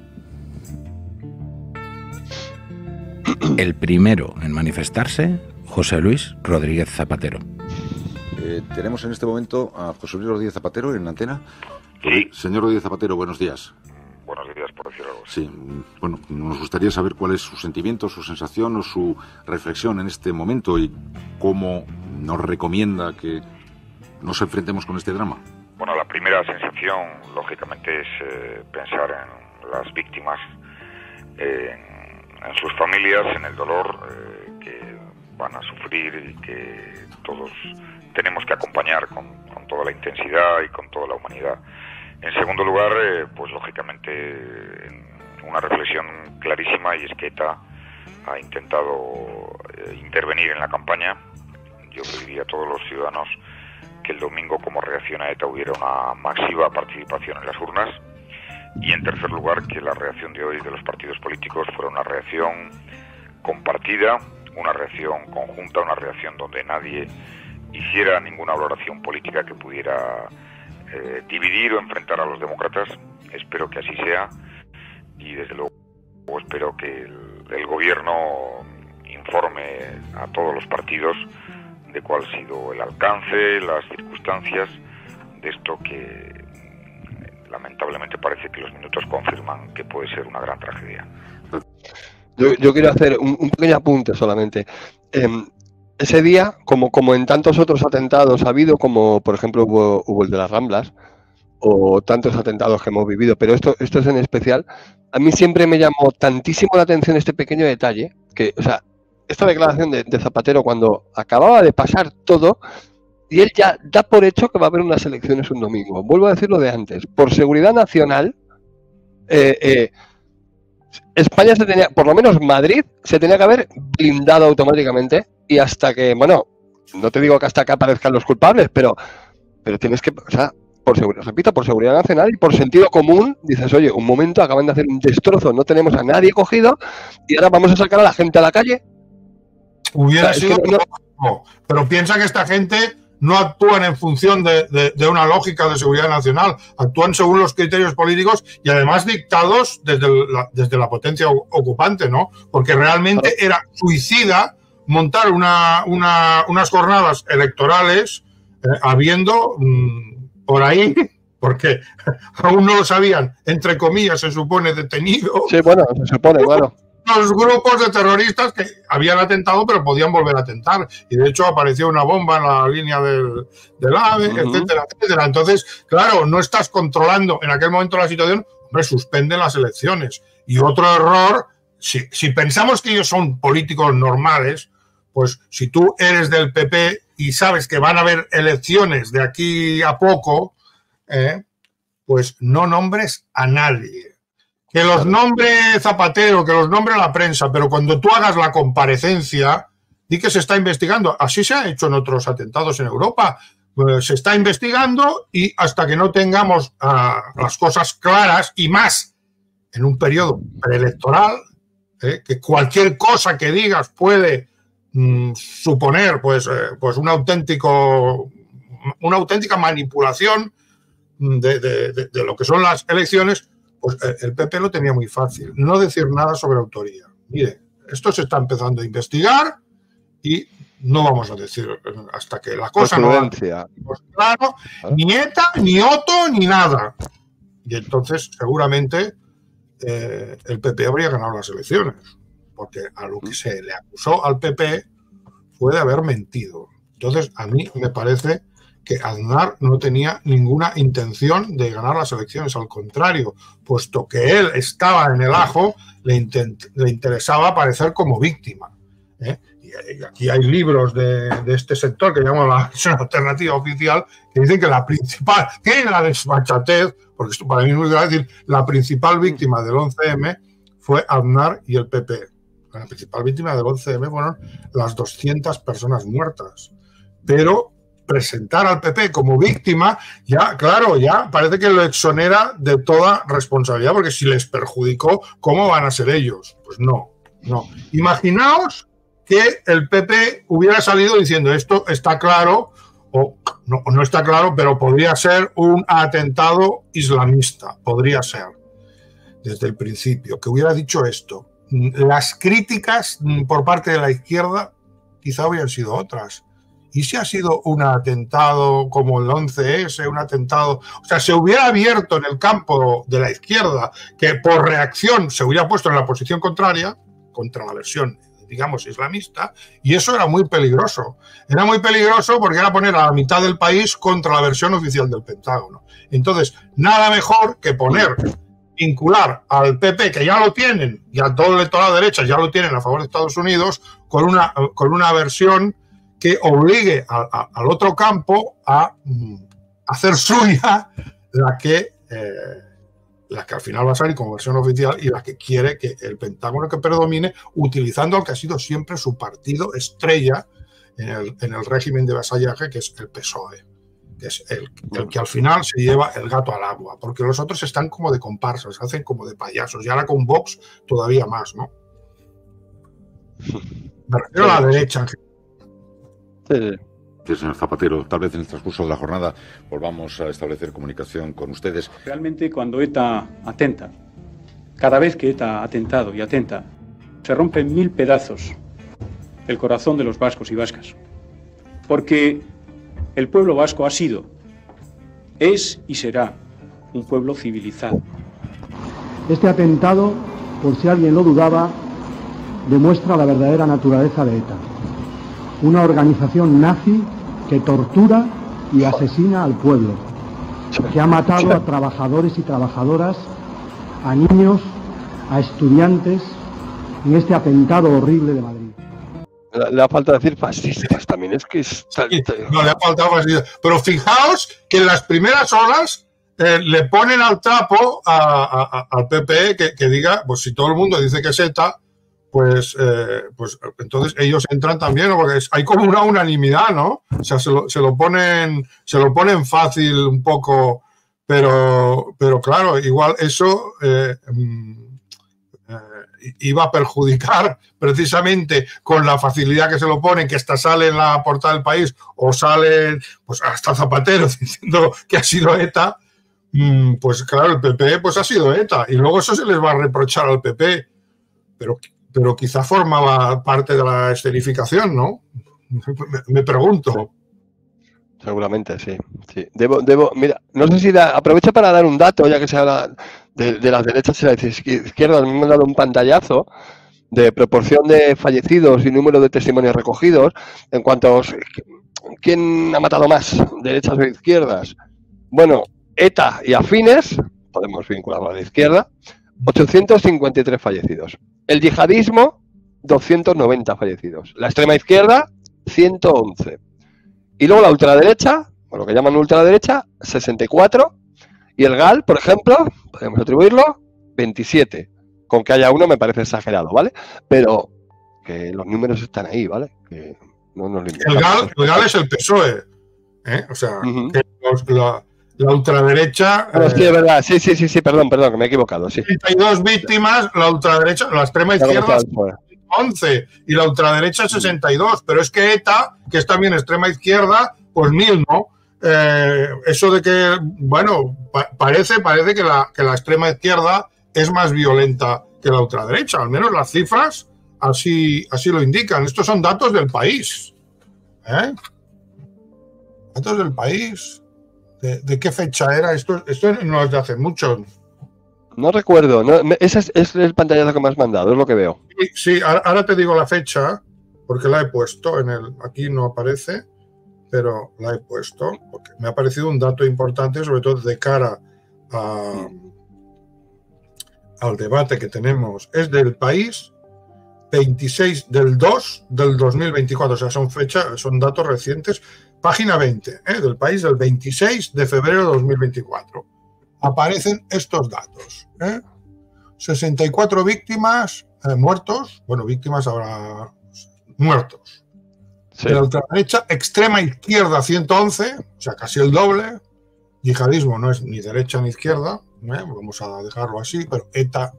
El primero en manifestarse, José Luis Rodríguez Zapatero. Tenemos en este momento a José Luis Rodríguez Zapatero en la antena. Sí. Señor Rodríguez Zapatero, buenos días. Buenos días, por decir algo. Sí, bueno, nos gustaría saber cuál es su sentimiento, su sensación o su reflexión en este momento y cómo nos recomienda que nos enfrentemos con este drama. Bueno, la primera sensación, lógicamente, es pensar en las víctimas, en sus familias, en el dolor que van a sufrir y que todos tenemos que acompañar con toda la intensidad y con toda la humanidad. En segundo lugar, pues lógicamente una reflexión clarísima, y es que ETA ha intentado intervenir en la campaña. Yo pediría a todos los ciudadanos que el domingo, como reacción a ETA, hubiera una masiva participación en las urnas. Y en tercer lugar, que la reacción de hoy de los partidos políticos fuera una reacción compartida, una reacción conjunta, una reacción donde nadie hiciera ninguna valoración política que pudiera dividir o enfrentar a los demócratas. Espero que así sea, y desde luego espero que el gobierno informe a todos los partidos de cuál ha sido el alcance, las circunstancias de esto que lamentablemente parece que los minutos confirman que puede ser una gran tragedia. Yo quiero hacer un pequeño apunte solamente. Ese día, como en tantos otros atentados ha habido, como por ejemplo hubo el de las Ramblas, o tantos atentados que hemos vivido, pero esto es en especial, a mí siempre me llamó tantísimo la atención este pequeño detalle, que, o sea, esta declaración de Zapatero cuando acababa de pasar todo, y él ya da por hecho que va a haber unas elecciones un domingo. Vuelvo a decir lo de antes, por seguridad nacional, España se tenía, por lo menos Madrid, se tenía que haber blindado automáticamente, y hasta que, bueno, no te digo que hasta que aparezcan los culpables, pero tienes que, o sea, por seguridad nacional y por sentido común, dices, oye, un momento, acaban de hacer un destrozo, no tenemos a nadie cogido, y ahora vamos a sacar a la gente a la calle. Hubiera sido, pero piensa que esta gente no actúan en función de una lógica de seguridad nacional, actúan según los criterios políticos y además dictados desde la potencia ocupante, ¿no? Porque realmente era suicida montar unas jornadas electorales habiendo por ahí, porque aún no lo sabían, entre comillas, se supone detenido. Sí, bueno, se supone, claro. Los grupos de terroristas que habían atentado pero podían volver a atentar, y de hecho apareció una bomba en la línea del AVE, etcétera, etcétera. Entonces, claro, no estás controlando en aquel momento la situación, hombre, suspenden las elecciones. Y otro error, si pensamos que ellos son políticos normales, pues si tú eres del PP y sabes que van a haber elecciones de aquí a poco, pues no nombres a nadie. Que los nombre Zapatero, que los nombre la prensa, pero cuando tú hagas la comparecencia, di que se está investigando. Así se ha hecho en otros atentados en Europa. Pues se está investigando y hasta que no tengamos las cosas claras, y más en un periodo preelectoral, que cualquier cosa que digas puede suponer pues una auténtica manipulación de lo que son las elecciones, pues el PP lo tenía muy fácil. No decir nada sobre autoría. Mire, esto se está empezando a investigar y no vamos a decir hasta que la cosa no va claro, ni ETA, ni Otto, ni nada. Y entonces seguramente el PP habría ganado las elecciones, porque a lo que se le acusó al PP fue de haber mentido. Entonces a mí me parece que Aznar no tenía ninguna intención de ganar las elecciones, al contrario, puesto que él estaba en el ajo, le interesaba aparecer como víctima. Y aquí hay libros de este sector que llamamos la versión alternativa oficial, que dicen que la principal, tiene la desfachatez, porque esto para mí es muy grave decir, la principal víctima del 11M fue Aznar y el PP. La principal víctima del 11M fueron las 200 personas muertas. Pero presentar al PP como víctima, ya, claro, ya parece que lo exonera de toda responsabilidad, porque si les perjudicó, ¿cómo van a ser ellos? Pues no. Imaginaos que el PP hubiera salido diciendo esto está claro, o no está claro, pero podría ser un atentado islamista, podría ser, desde el principio, que hubiera dicho esto. Las críticas por parte de la izquierda quizá hubieran sido otras. ¿Y si ha sido un atentado como el 11S, un atentado? O sea, se hubiera abierto en el campo de la izquierda, que por reacción se hubiera puesto en la posición contraria, contra la versión, digamos, islamista, y eso era muy peligroso. Era muy peligroso porque era poner a la mitad del país contra la versión oficial del Pentágono. Entonces, nada mejor que vincular al PP, que ya lo tienen, y a todo el electorado de derecha ya lo tienen a favor de Estados Unidos, con una versión que obligue al otro campo a hacer suya la que al final va a salir como versión oficial y la que quiere que el Pentágono que predomine, utilizando al que ha sido siempre su partido estrella en el régimen de vasallaje, que es el PSOE, que es el que al final se lleva el gato al agua, porque los otros están como de comparsas, hacen como de payasos, y ahora con Vox todavía más, ¿no? Me refiero a la derecha en general. Sí, señor Zapatero, tal vez en el transcurso de la jornada volvamos a establecer comunicación con ustedes. Realmente cuando ETA atenta, cada vez que ETA ha atentado y atenta, se rompe en 1000 pedazos el corazón de los vascos y vascas. Porque el pueblo vasco ha sido, es y será un pueblo civilizado. Este atentado, por si alguien lo dudaba, demuestra la verdadera naturaleza de ETA. Una organización nazi que tortura y asesina al pueblo, que ha matado a trabajadores y trabajadoras, a niños, a estudiantes, en este atentado horrible de Madrid. Le ha faltado decir fascistas también, es que no le ha faltado fascistas. Pero fijaos que en las primeras horas le ponen al trapo al PP que diga, pues si todo el mundo dice que es ETA, pues entonces ellos entran también, ¿no? Porque hay como una unanimidad, ¿no? O sea, se lo ponen fácil un poco, pero claro, igual eso iba a perjudicar precisamente con la facilidad que se lo ponen, que esta sale en la portada del País o sale pues hasta Zapatero diciendo que ha sido ETA, pues claro, el PP pues ha sido ETA y luego eso se les va a reprochar al PP, pero quizá formaba parte de la escenificación, ¿no? Me pregunto. Seguramente, sí. Mira, no sé si aprovecho para dar un dato, ya que se habla de las derechas y las izquierdas. Me han dado un pantallazo de proporción de fallecidos y número de testimonios recogidos en cuanto a quién ha matado más, derechas o izquierdas. Bueno, ETA y afines, podemos vincularlo a la izquierda, 853 fallecidos. El yihadismo, 290 fallecidos. La extrema izquierda, 111. Y luego la ultraderecha, o lo que llaman ultraderecha, 64. Y el GAL, por ejemplo, podemos atribuirlo, 27. Con que haya uno me parece exagerado, ¿vale? Pero que los números están ahí, ¿vale? Que no nos limitamos. El GAL es el PSOE, ¿eh? O sea, que la ultraderecha... sí, es verdad, sí, perdón, que me he equivocado, sí. 32 víctimas, la ultraderecha, la extrema izquierda... 11 y la ultraderecha 62, pero es que ETA, que es también extrema izquierda, pues 1000, ¿no? Eso de que, bueno, parece que la extrema izquierda es más violenta que la ultraderecha, al menos las cifras así lo indican. Estos son datos del País, ¿eh? Datos del País. ¿De qué fecha era? Esto no es de hace mucho. No recuerdo, ese es el pantallazo que me has mandado, es lo que veo. Sí, ahora te digo la fecha, porque la he puesto, aquí no aparece, pero la he puesto, porque me ha parecido un dato importante, sobre todo de cara al debate que tenemos. Es del País 26 del 2 del 2024, o sea, son datos recientes, página 20, del País del 26 de febrero de 2024. Aparecen estos datos. 64 víctimas muertos. Bueno, víctimas ahora muertos. Sí. De la ultraderecha, extrema izquierda 111, o sea, casi el doble. Yihadismo no es ni derecha ni izquierda, vamos a dejarlo así, pero ETA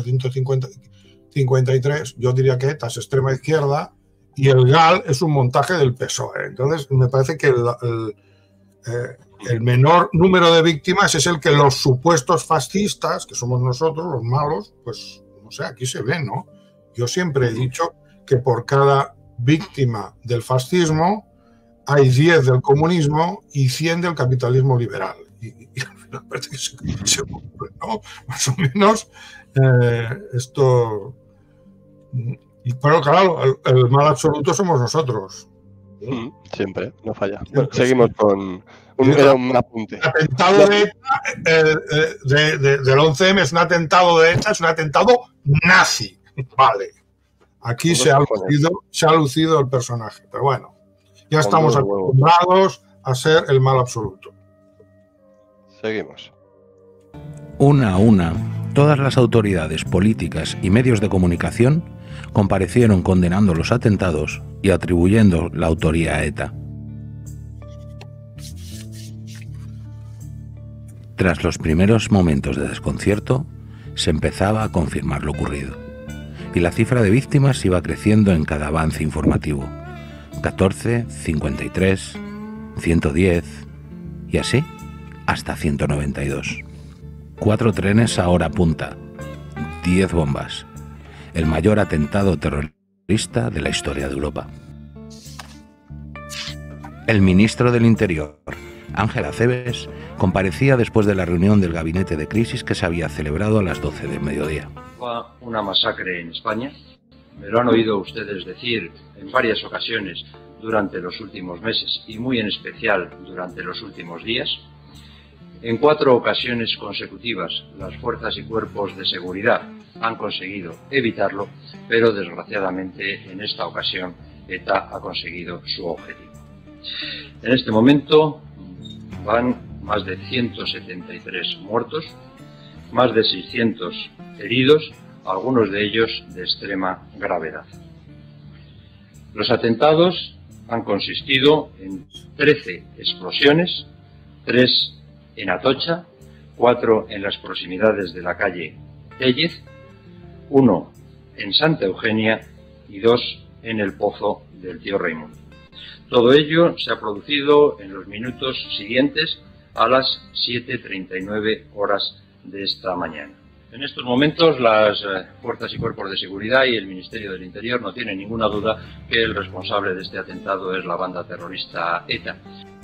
853, yo diría que ETA es extrema izquierda y el GAL es un montaje del PSOE. Entonces, me parece que el menor número de víctimas es el que los supuestos fascistas, que somos nosotros, los malos, pues, no sé, aquí se ve, ¿no? Yo siempre he dicho que por cada víctima del fascismo hay 10 del comunismo y 100 del capitalismo liberal. Y al final parece que se cumple, ¿no? Más o menos esto... Pero claro, el mal absoluto somos nosotros. Siempre, no falla. Bueno, seguimos con un apunte. El atentado de ETA, del 11M es un atentado de ETA, es un atentado nazi. Vale. Aquí se ha lucido el personaje. Pero bueno, ya estamos acostumbrados a ser el mal absoluto. Seguimos. Una a una, todas las autoridades políticas y medios de comunicación comparecieron condenando los atentados y atribuyendo la autoría a ETA. Tras los primeros momentos de desconcierto, se empezaba a confirmar lo ocurrido, y la cifra de víctimas iba creciendo en cada avance informativo. 14, 53, 110 y así hasta 192. 4 trenes a hora punta, 10 bombas, el mayor atentado terrorista de la historia de Europa. El ministro del Interior, Ángel Acebes, comparecía después de la reunión del gabinete de crisis que se había celebrado a las 12 del mediodía. Una masacre en España, me lo han oído ustedes decir en varias ocasiones durante los últimos meses y muy en especial durante los últimos días. En 4 ocasiones consecutivas, las fuerzas y cuerpos de seguridad han conseguido evitarlo, pero desgraciadamente en esta ocasión ETA ha conseguido su objetivo. En este momento van más de 173 muertos, más de 600 heridos, algunos de ellos de extrema gravedad. Los atentados han consistido en 13 explosiones, 3 en Atocha, 4 en las proximidades de la calle Tellez, 1 en Santa Eugenia y 2 en el Pozo del Tío Raimundo. Todo ello se ha producido en los minutos siguientes a las 7:39 horas de esta mañana. En estos momentos las fuerzas y cuerpos de seguridad y el Ministerio del Interior no tienen ninguna duda que el responsable de este atentado es la banda terrorista ETA.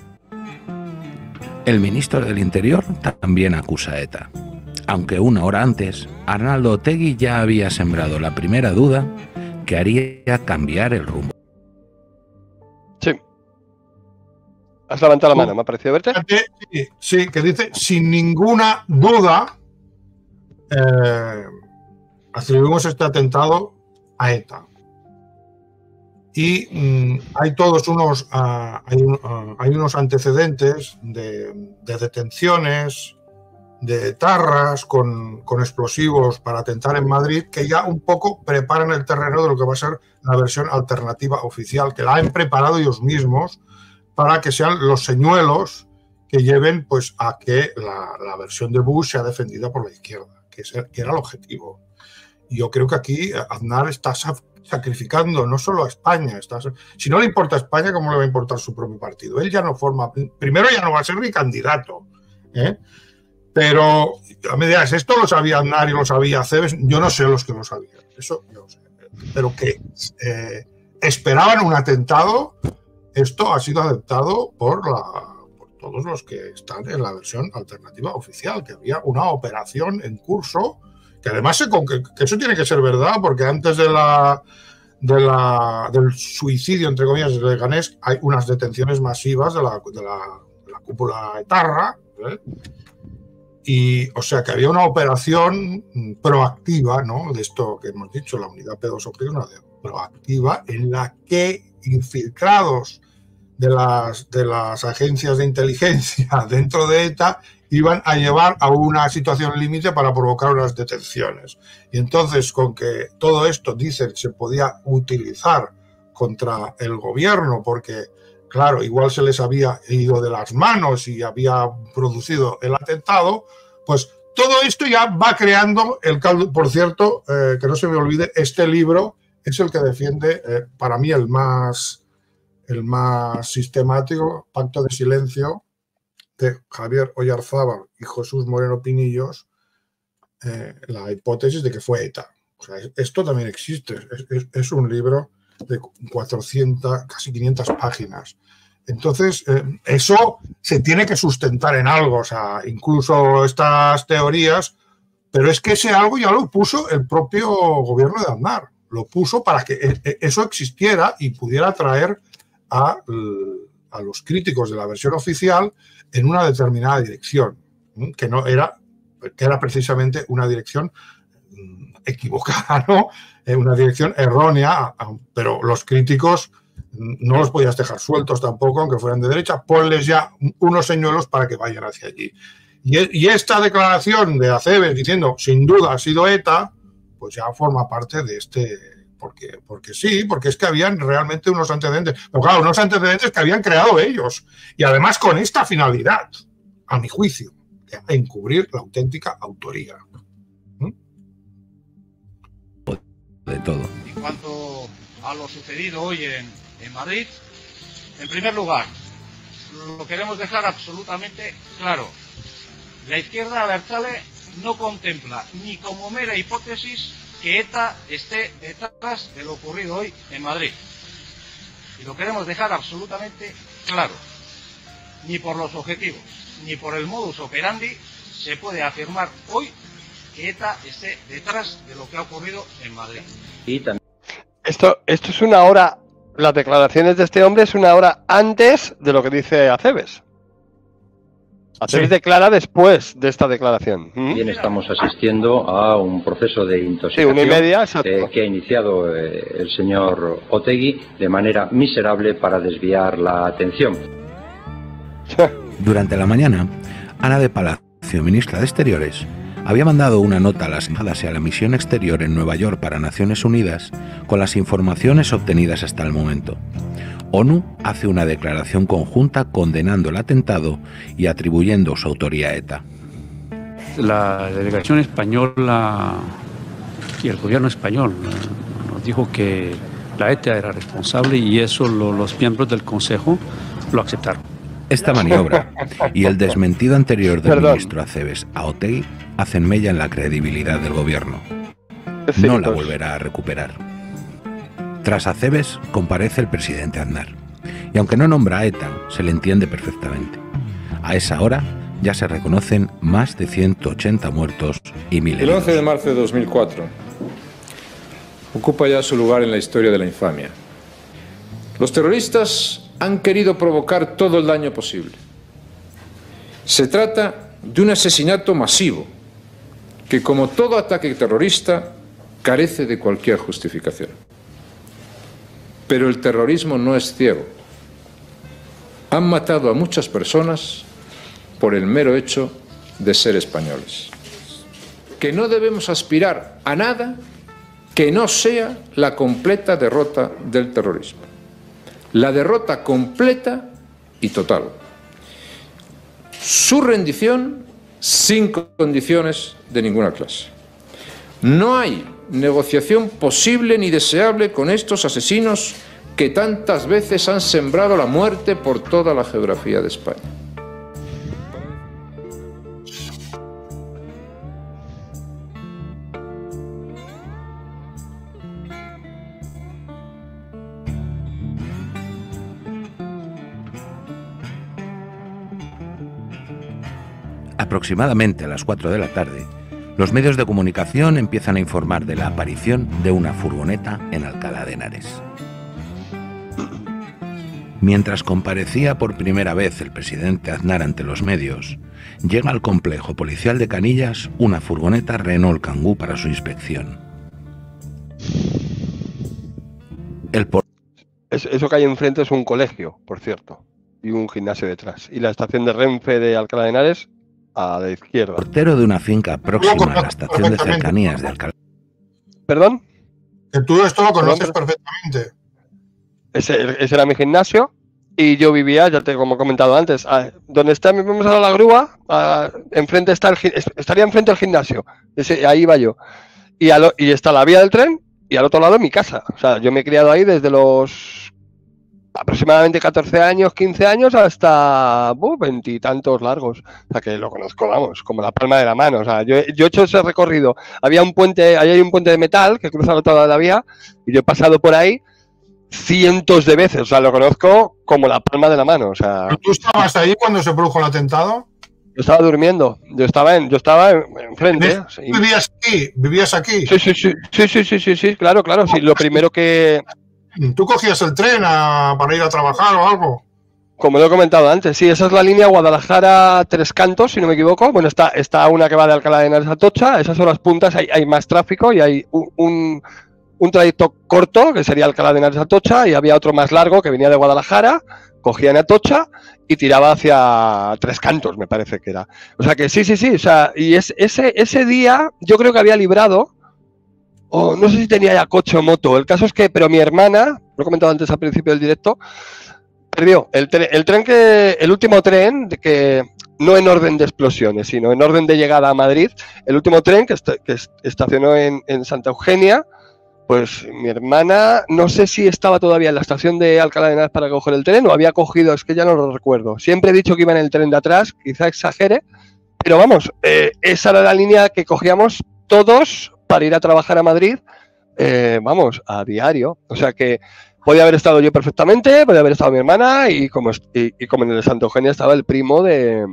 El ministro del Interior también acusa a ETA, aunque una hora antes Arnaldo Otegi ya había sembrado la primera duda que haría cambiar el rumbo. Sí. Has levantado la mano, me ha parecido verte. Sí, que dice, sin ninguna duda, atribuimos este atentado a ETA. Y hay todos unos, hay unos antecedentes de detenciones, de etarras con explosivos para atentar en Madrid, que ya un poco preparan el terreno de lo que va a ser la versión alternativa oficial, que la han preparado ellos mismos para que sean los señuelos que lleven pues, a que la versión de Bush sea defendida por la izquierda, que era el objetivo. Y yo creo que aquí Aznar está sacrificando no solo a España, si no le importa a España, ¿cómo le va a importar su propio partido? Él ya no forma, primero ya no va a ser ni candidato, pero a medias, esto lo sabía Aznar y lo sabía Acebes, yo no sé los que lo sabían, eso no sé, pero que esperaban un atentado, esto ha sido aceptado por todos los que están en la versión alternativa oficial, que había una operación en curso, que además que eso tiene que ser verdad, porque antes del suicidio, entre comillas, de Leganés, hay unas detenciones masivas de la cúpula etarra, y o sea que había una operación proactiva, ¿no? De esto que hemos dicho, la unidad P2O, una proactiva, en la que infiltrados de las agencias de inteligencia dentro de ETA iban a llevar a una situación límite para provocar unas detenciones. Y entonces, con que todo esto, dicen, se podía utilizar contra el gobierno, porque, claro, igual se les había ido de las manos y había producido el atentado, pues todo esto ya va creando el caldo. Por cierto, que no se me olvide, este libro es el que defiende, para mí, el más sistemático, Pacto de Silencio, de Javier Oyarzábal y Jesús Moreno Pinillos, la hipótesis de que fue ETA. O sea, esto también existe, es un libro de 400, casi 500 páginas. Entonces, eso se tiene que sustentar en algo, o sea, incluso estas teorías, pero es que ese algo ya lo puso el propio gobierno de Aznar, lo puso para que eso existiera y pudiera atraer a los críticos de la versión oficial en una determinada dirección, que era precisamente una dirección equivocada, ¿no? Una dirección errónea, pero los críticos no los podías dejar sueltos tampoco, aunque fueran de derecha, ponles ya unos señuelos para que vayan hacia allí. Y esta declaración de Acebes diciendo, sin duda ha sido ETA, pues ya forma parte de este... Porque sí, porque es que habían realmente unos antecedentes, pero claro, unos antecedentes que habían creado ellos, y además con esta finalidad, a mi juicio, encubrir la auténtica autoría. De todo. En cuanto a lo sucedido hoy en Madrid, en primer lugar, lo queremos dejar absolutamente claro. La izquierda abertzale no contempla ni como mera hipótesis que ETA esté detrás de lo ocurrido hoy en Madrid. Y lo queremos dejar absolutamente claro. Ni por los objetivos, ni por el modus operandi se puede afirmar hoy que ETA esté detrás de lo que ha ocurrido en Madrid. Y también... Esto es una hora, las declaraciones de este hombre es una hora antes de lo que dice Acebes. Acebes declara después de esta declaración. Bien, estamos asistiendo a un proceso de intoxicación 1:30, que ha iniciado el señor Otegi de manera miserable para desviar la atención. Durante la mañana, Ana de Palacio, ministra de Exteriores, había mandado una nota a las embajadas y a la misión exterior en Nueva York para Naciones Unidas con las informaciones obtenidas hasta el momento. ONU hace una declaración conjunta condenando el atentado y atribuyendo su autoría a ETA. La delegación española y el gobierno español nos dijo que la ETA era responsable y eso los miembros del Consejo lo aceptaron. Esta maniobra y el desmentido anterior del ministro Acebes a Otegi hacen mella en la credibilidad del gobierno. No la volverá a recuperar. Tras Acebes comparece el presidente Aznar. Y aunque no nombra a ETA, se le entiende perfectamente. A esa hora ya se reconocen más de 180 muertos y 1000 heridos. El 11 de marzo de 2004 ocupa ya su lugar en la historia de la infamia. Los terroristas han querido provocar todo el daño posible. Se trata de un asesinato masivo que, como todo ataque terrorista, carece de cualquier justificación. Pero el terrorismo no es ciego. Han matado a muchas personas por el mero hecho de ser españoles. Que no debemos aspirar a nada que no sea la completa derrota del terrorismo. La derrota completa y total. Su rendición sin condiciones de ninguna clase. No hay negociación posible ni deseable con estos asesinos que tantas veces han sembrado la muerte por toda la geografía de España. Aproximadamente a las 4 de la tarde, los medios de comunicación empiezan a informar de la aparición de una furgoneta en Alcalá de Henares. Mientras comparecía por primera vez el presidente Aznar ante los medios, llega al complejo policial de Canillas una furgoneta Renault Kangoo para su inspección. Eso que hay enfrente es un colegio, por cierto, y un gimnasio detrás. Y la estación de Renfe de Alcalá de Henares a la izquierda. Portero de una finca próxima a la estación de cercanías de Alcalá. ¿Perdón? Que tú esto lo conoces perfectamente. Ese era mi gimnasio y yo vivía, ya te como he comentado antes, donde está, vamos a la grúa, enfrente está estaría enfrente el gimnasio, ahí iba yo. Y está la vía del tren y al otro lado mi casa. O sea, yo me he criado ahí desde los aproximadamente 14 años, 15 años hasta 20 y tantos largos. O sea, que lo conozco, vamos, como la palma de la mano. O sea, yo he hecho ese recorrido. Había un puente, ahí hay un puente de metal que cruza toda la vía y yo he pasado por ahí cientos de veces. O sea, lo conozco como la palma de la mano. O sea, ¿tú estabas ahí cuando se produjo el atentado? Yo estaba durmiendo. Yo estaba enfrente. ¿Vivías aquí? Sí, claro. Sí, lo primero que... ¿Tú cogías el tren para ir a trabajar o algo? Como lo he comentado antes, sí, esa es la línea Guadalajara-Tres Cantos, si no me equivoco. Bueno, está una que va de Alcalá de Henares a Atocha, esas son las puntas, hay más tráfico y hay un trayecto corto, que sería Alcalá de Henares a Atocha, y había otro más largo que venía de Guadalajara, cogía en Atocha y tiraba hacia Tres Cantos, me parece que era. O sea que sí, o sea, y ese día yo creo que había librado, o no sé si tenía ya coche o moto, el caso es que, pero mi hermana, lo he comentado antes al principio del directo, perdió el último tren, que no en orden de explosiones, sino en orden de llegada a Madrid, el último tren que estacionó en Santa Eugenia, pues mi hermana, no sé si estaba todavía en la estación de Alcalá de Henares para coger el tren o había cogido, es que ya no lo recuerdo. Siempre he dicho que iba en el tren de atrás, quizá exagere, pero vamos, esa era la línea que cogíamos todos para ir a trabajar a Madrid, vamos, a diario. O sea que podía haber estado yo perfectamente, podía haber estado mi hermana y como en el Santa Eugenia estaba el primo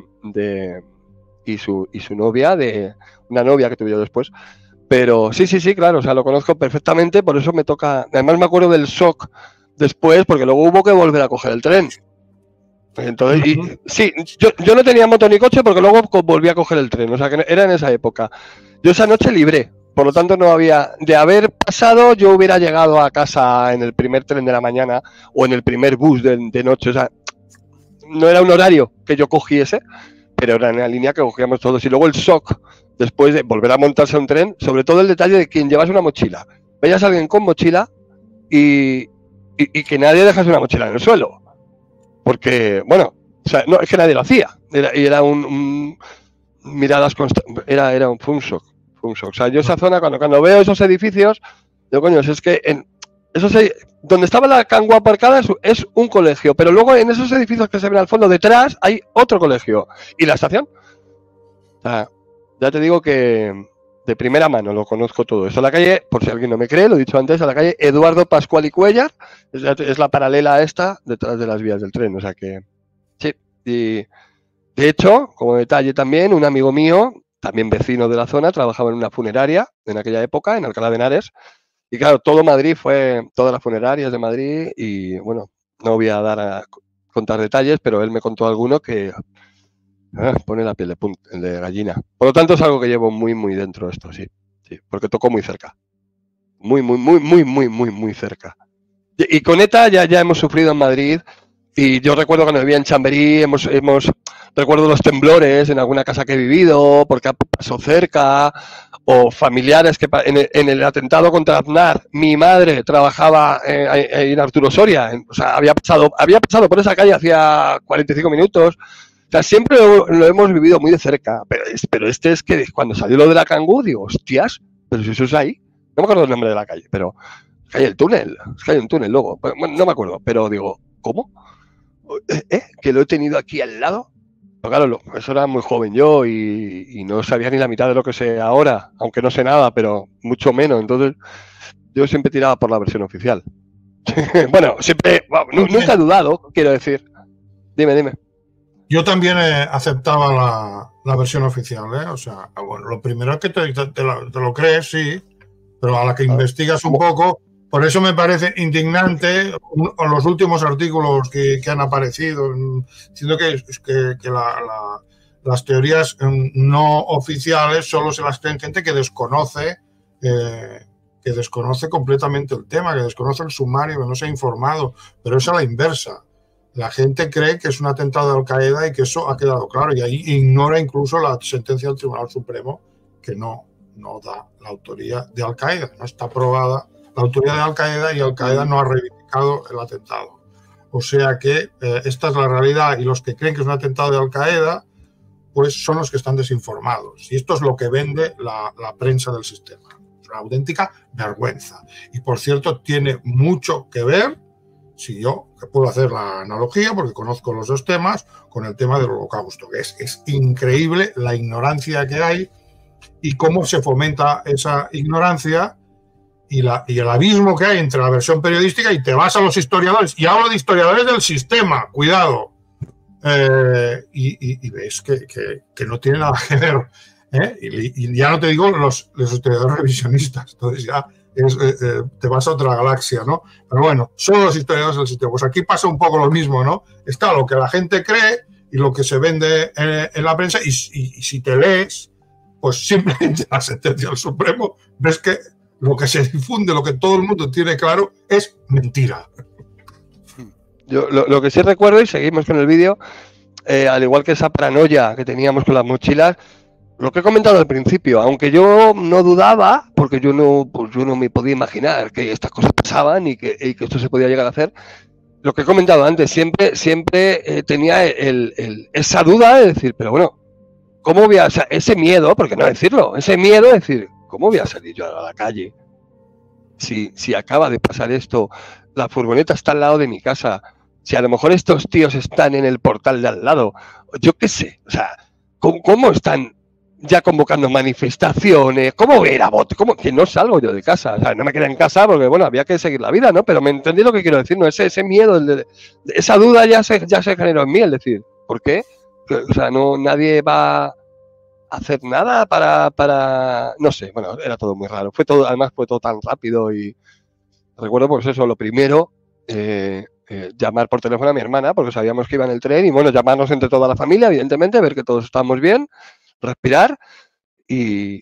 y su novia, de una novia que tuve yo después. Pero sí, claro, o sea, lo conozco perfectamente, por eso me toca... Además me acuerdo del shock después, porque luego hubo que volver a coger el tren. Entonces, sí, yo no tenía moto ni coche porque luego volví a coger el tren, o sea, que era en esa época. Yo esa noche libré. Por lo tanto, no había... De haber pasado, yo hubiera llegado a casa en el primer tren de la mañana o en el primer bus de noche. O sea, no era un horario que yo cogiese, pero era una línea que cogíamos todos. Y luego el shock, después de volver a montarse a un tren, sobre todo el detalle de quien llevas una mochila. Veías a alguien con mochila y que nadie dejase una mochila en el suelo. Porque, bueno, o sea, no, es que nadie lo hacía. Era un miradas constantes. Fue un shock. Fue un shock. O sea, yo esa zona, cuando veo esos edificios, digo, coño, es que donde estaba la Kangoo aparcada es un colegio, pero luego en esos edificios que se ven al fondo detrás hay otro colegio. ¿Y la estación? O sea, ya te digo que de primera mano lo conozco todo. Esto es la calle, por si alguien no me cree, lo he dicho antes, a la calle Eduardo Pascual y Cuéllar, es la paralela a esta detrás de las vías del tren. O sea que, sí. Y de hecho, como detalle también, un amigo mío, también vecino de la zona, trabajaba en una funeraria en aquella época, en Alcalá de Henares. Y claro, todo Madrid todas las funerarias de Madrid y bueno, no voy a contar detalles, pero él me contó alguno que pone la piel de gallina. Por lo tanto, es algo que llevo muy, muy dentro de esto, sí, porque tocó muy cerca. Muy cerca. Y con ETA ya hemos sufrido en Madrid y yo recuerdo cuando vivía en Chamberí, recuerdo los temblores en alguna casa que he vivido, porque pasó cerca. O familiares que en el atentado contra Aznar, mi madre trabajaba en Arturo Soria, o sea, había pasado por esa calle hacía 45 minutos. O sea, siempre lo hemos vivido muy de cerca. Pero este es que cuando salió lo de la Kangoo, digo, hostias, pero si eso es ahí. No me acuerdo el nombre de la calle, pero es que hay el túnel, es que hay un túnel luego. Bueno, no me acuerdo, pero digo, ¿cómo? ¿Que lo he tenido aquí al lado? Pero claro, eso era muy joven yo y no sabía ni la mitad de lo que sé ahora, aunque no sé nada, pero mucho menos. Entonces, yo siempre tiraba por la versión oficial. Bueno, siempre, nunca he dudado, quiero decir. Dime. Yo también aceptaba la versión oficial, ¿eh? O sea, bueno, lo primero es que te lo crees, sí, pero a la que investigas un poco, por eso me parece indignante los últimos artículos que han aparecido, diciendo que las teorías no oficiales solo se las creen gente que desconoce completamente el tema, que desconoce el sumario, que no se ha informado, pero es a la inversa. La gente cree que es un atentado de Al-Qaeda y que eso ha quedado claro, y ahí ignora incluso la sentencia del Tribunal Supremo que no da la autoría de Al-Qaeda, no está aprobada la autoría de Al-Qaeda y Al-Qaeda no ha reivindicado el atentado. O sea que esta es la realidad y los que creen que es un atentado de Al-Qaeda pues son los que están desinformados. Y esto es lo que vende la prensa del sistema. Es una auténtica vergüenza. Y por cierto, tiene mucho que ver, si yo que puedo hacer la analogía porque conozco los dos temas, con el tema del Holocausto, que es increíble la ignorancia que hay y cómo se fomenta esa ignorancia y el abismo que hay entre la versión periodística y te vas a los historiadores, y hablo de historiadores del sistema, cuidado, y ves que no tiene nada que ver, y ya no te digo los historiadores revisionistas, entonces ya te vas a otra galaxia, ¿no? Pero bueno, son los historiadores del sistema. Pues aquí pasa un poco lo mismo, ¿no? Está lo que la gente cree y lo que se vende en la prensa, y si te lees, pues simplemente la sentencia del Supremo, ves que lo que se difunde, lo que todo el mundo tiene claro, es mentira. Yo lo que sí recuerdo, y seguimos con el vídeo, al igual que esa paranoia que teníamos con las mochilas, lo que he comentado al principio, aunque yo no dudaba, porque yo no me podía imaginar que estas cosas pasaban y que esto se podía llegar a hacer, lo que he comentado antes, siempre tenía esa duda de decir, pero bueno, ¿cómo voy a, o sea, ese miedo, porque no decirlo, ese miedo de decir, ¿cómo voy a salir yo a la calle? Si acaba de pasar esto, la furgoneta está al lado de mi casa, si a lo mejor estos tíos están en el portal de al lado, yo qué sé, o sea, ¿cómo están ya convocando manifestaciones? ¿Cómo voy a ir a voto? ¿Cómo que no salgo yo de casa? O sea, no me quedé en casa porque, bueno, había que seguir la vida, ¿no? Pero me entendí lo que quiero decir, ¿no? Ese miedo, esa duda ya se generó en mí, es decir, ¿por qué? O sea, nadie va a hacer nada para no sé, bueno, era todo muy raro. Además fue todo tan rápido y recuerdo, pues eso, lo primero, llamar por teléfono a mi hermana porque sabíamos que iba en el tren y, bueno, llamarnos entre toda la familia, evidentemente, ver que todos estábamos bien, respirar y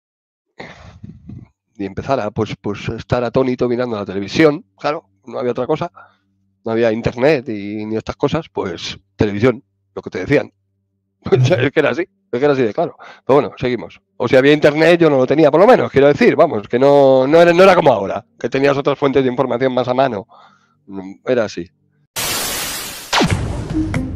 empezar a pues estar atónito mirando la televisión. Claro, no había otra cosa, no había internet ni estas cosas, pues televisión, lo que te decían. Es que era así de claro. Pero bueno, seguimos. O si había internet, yo no lo tenía, por lo menos, quiero decir, vamos, que no era como ahora, que tenías otras fuentes de información más a mano. Era así.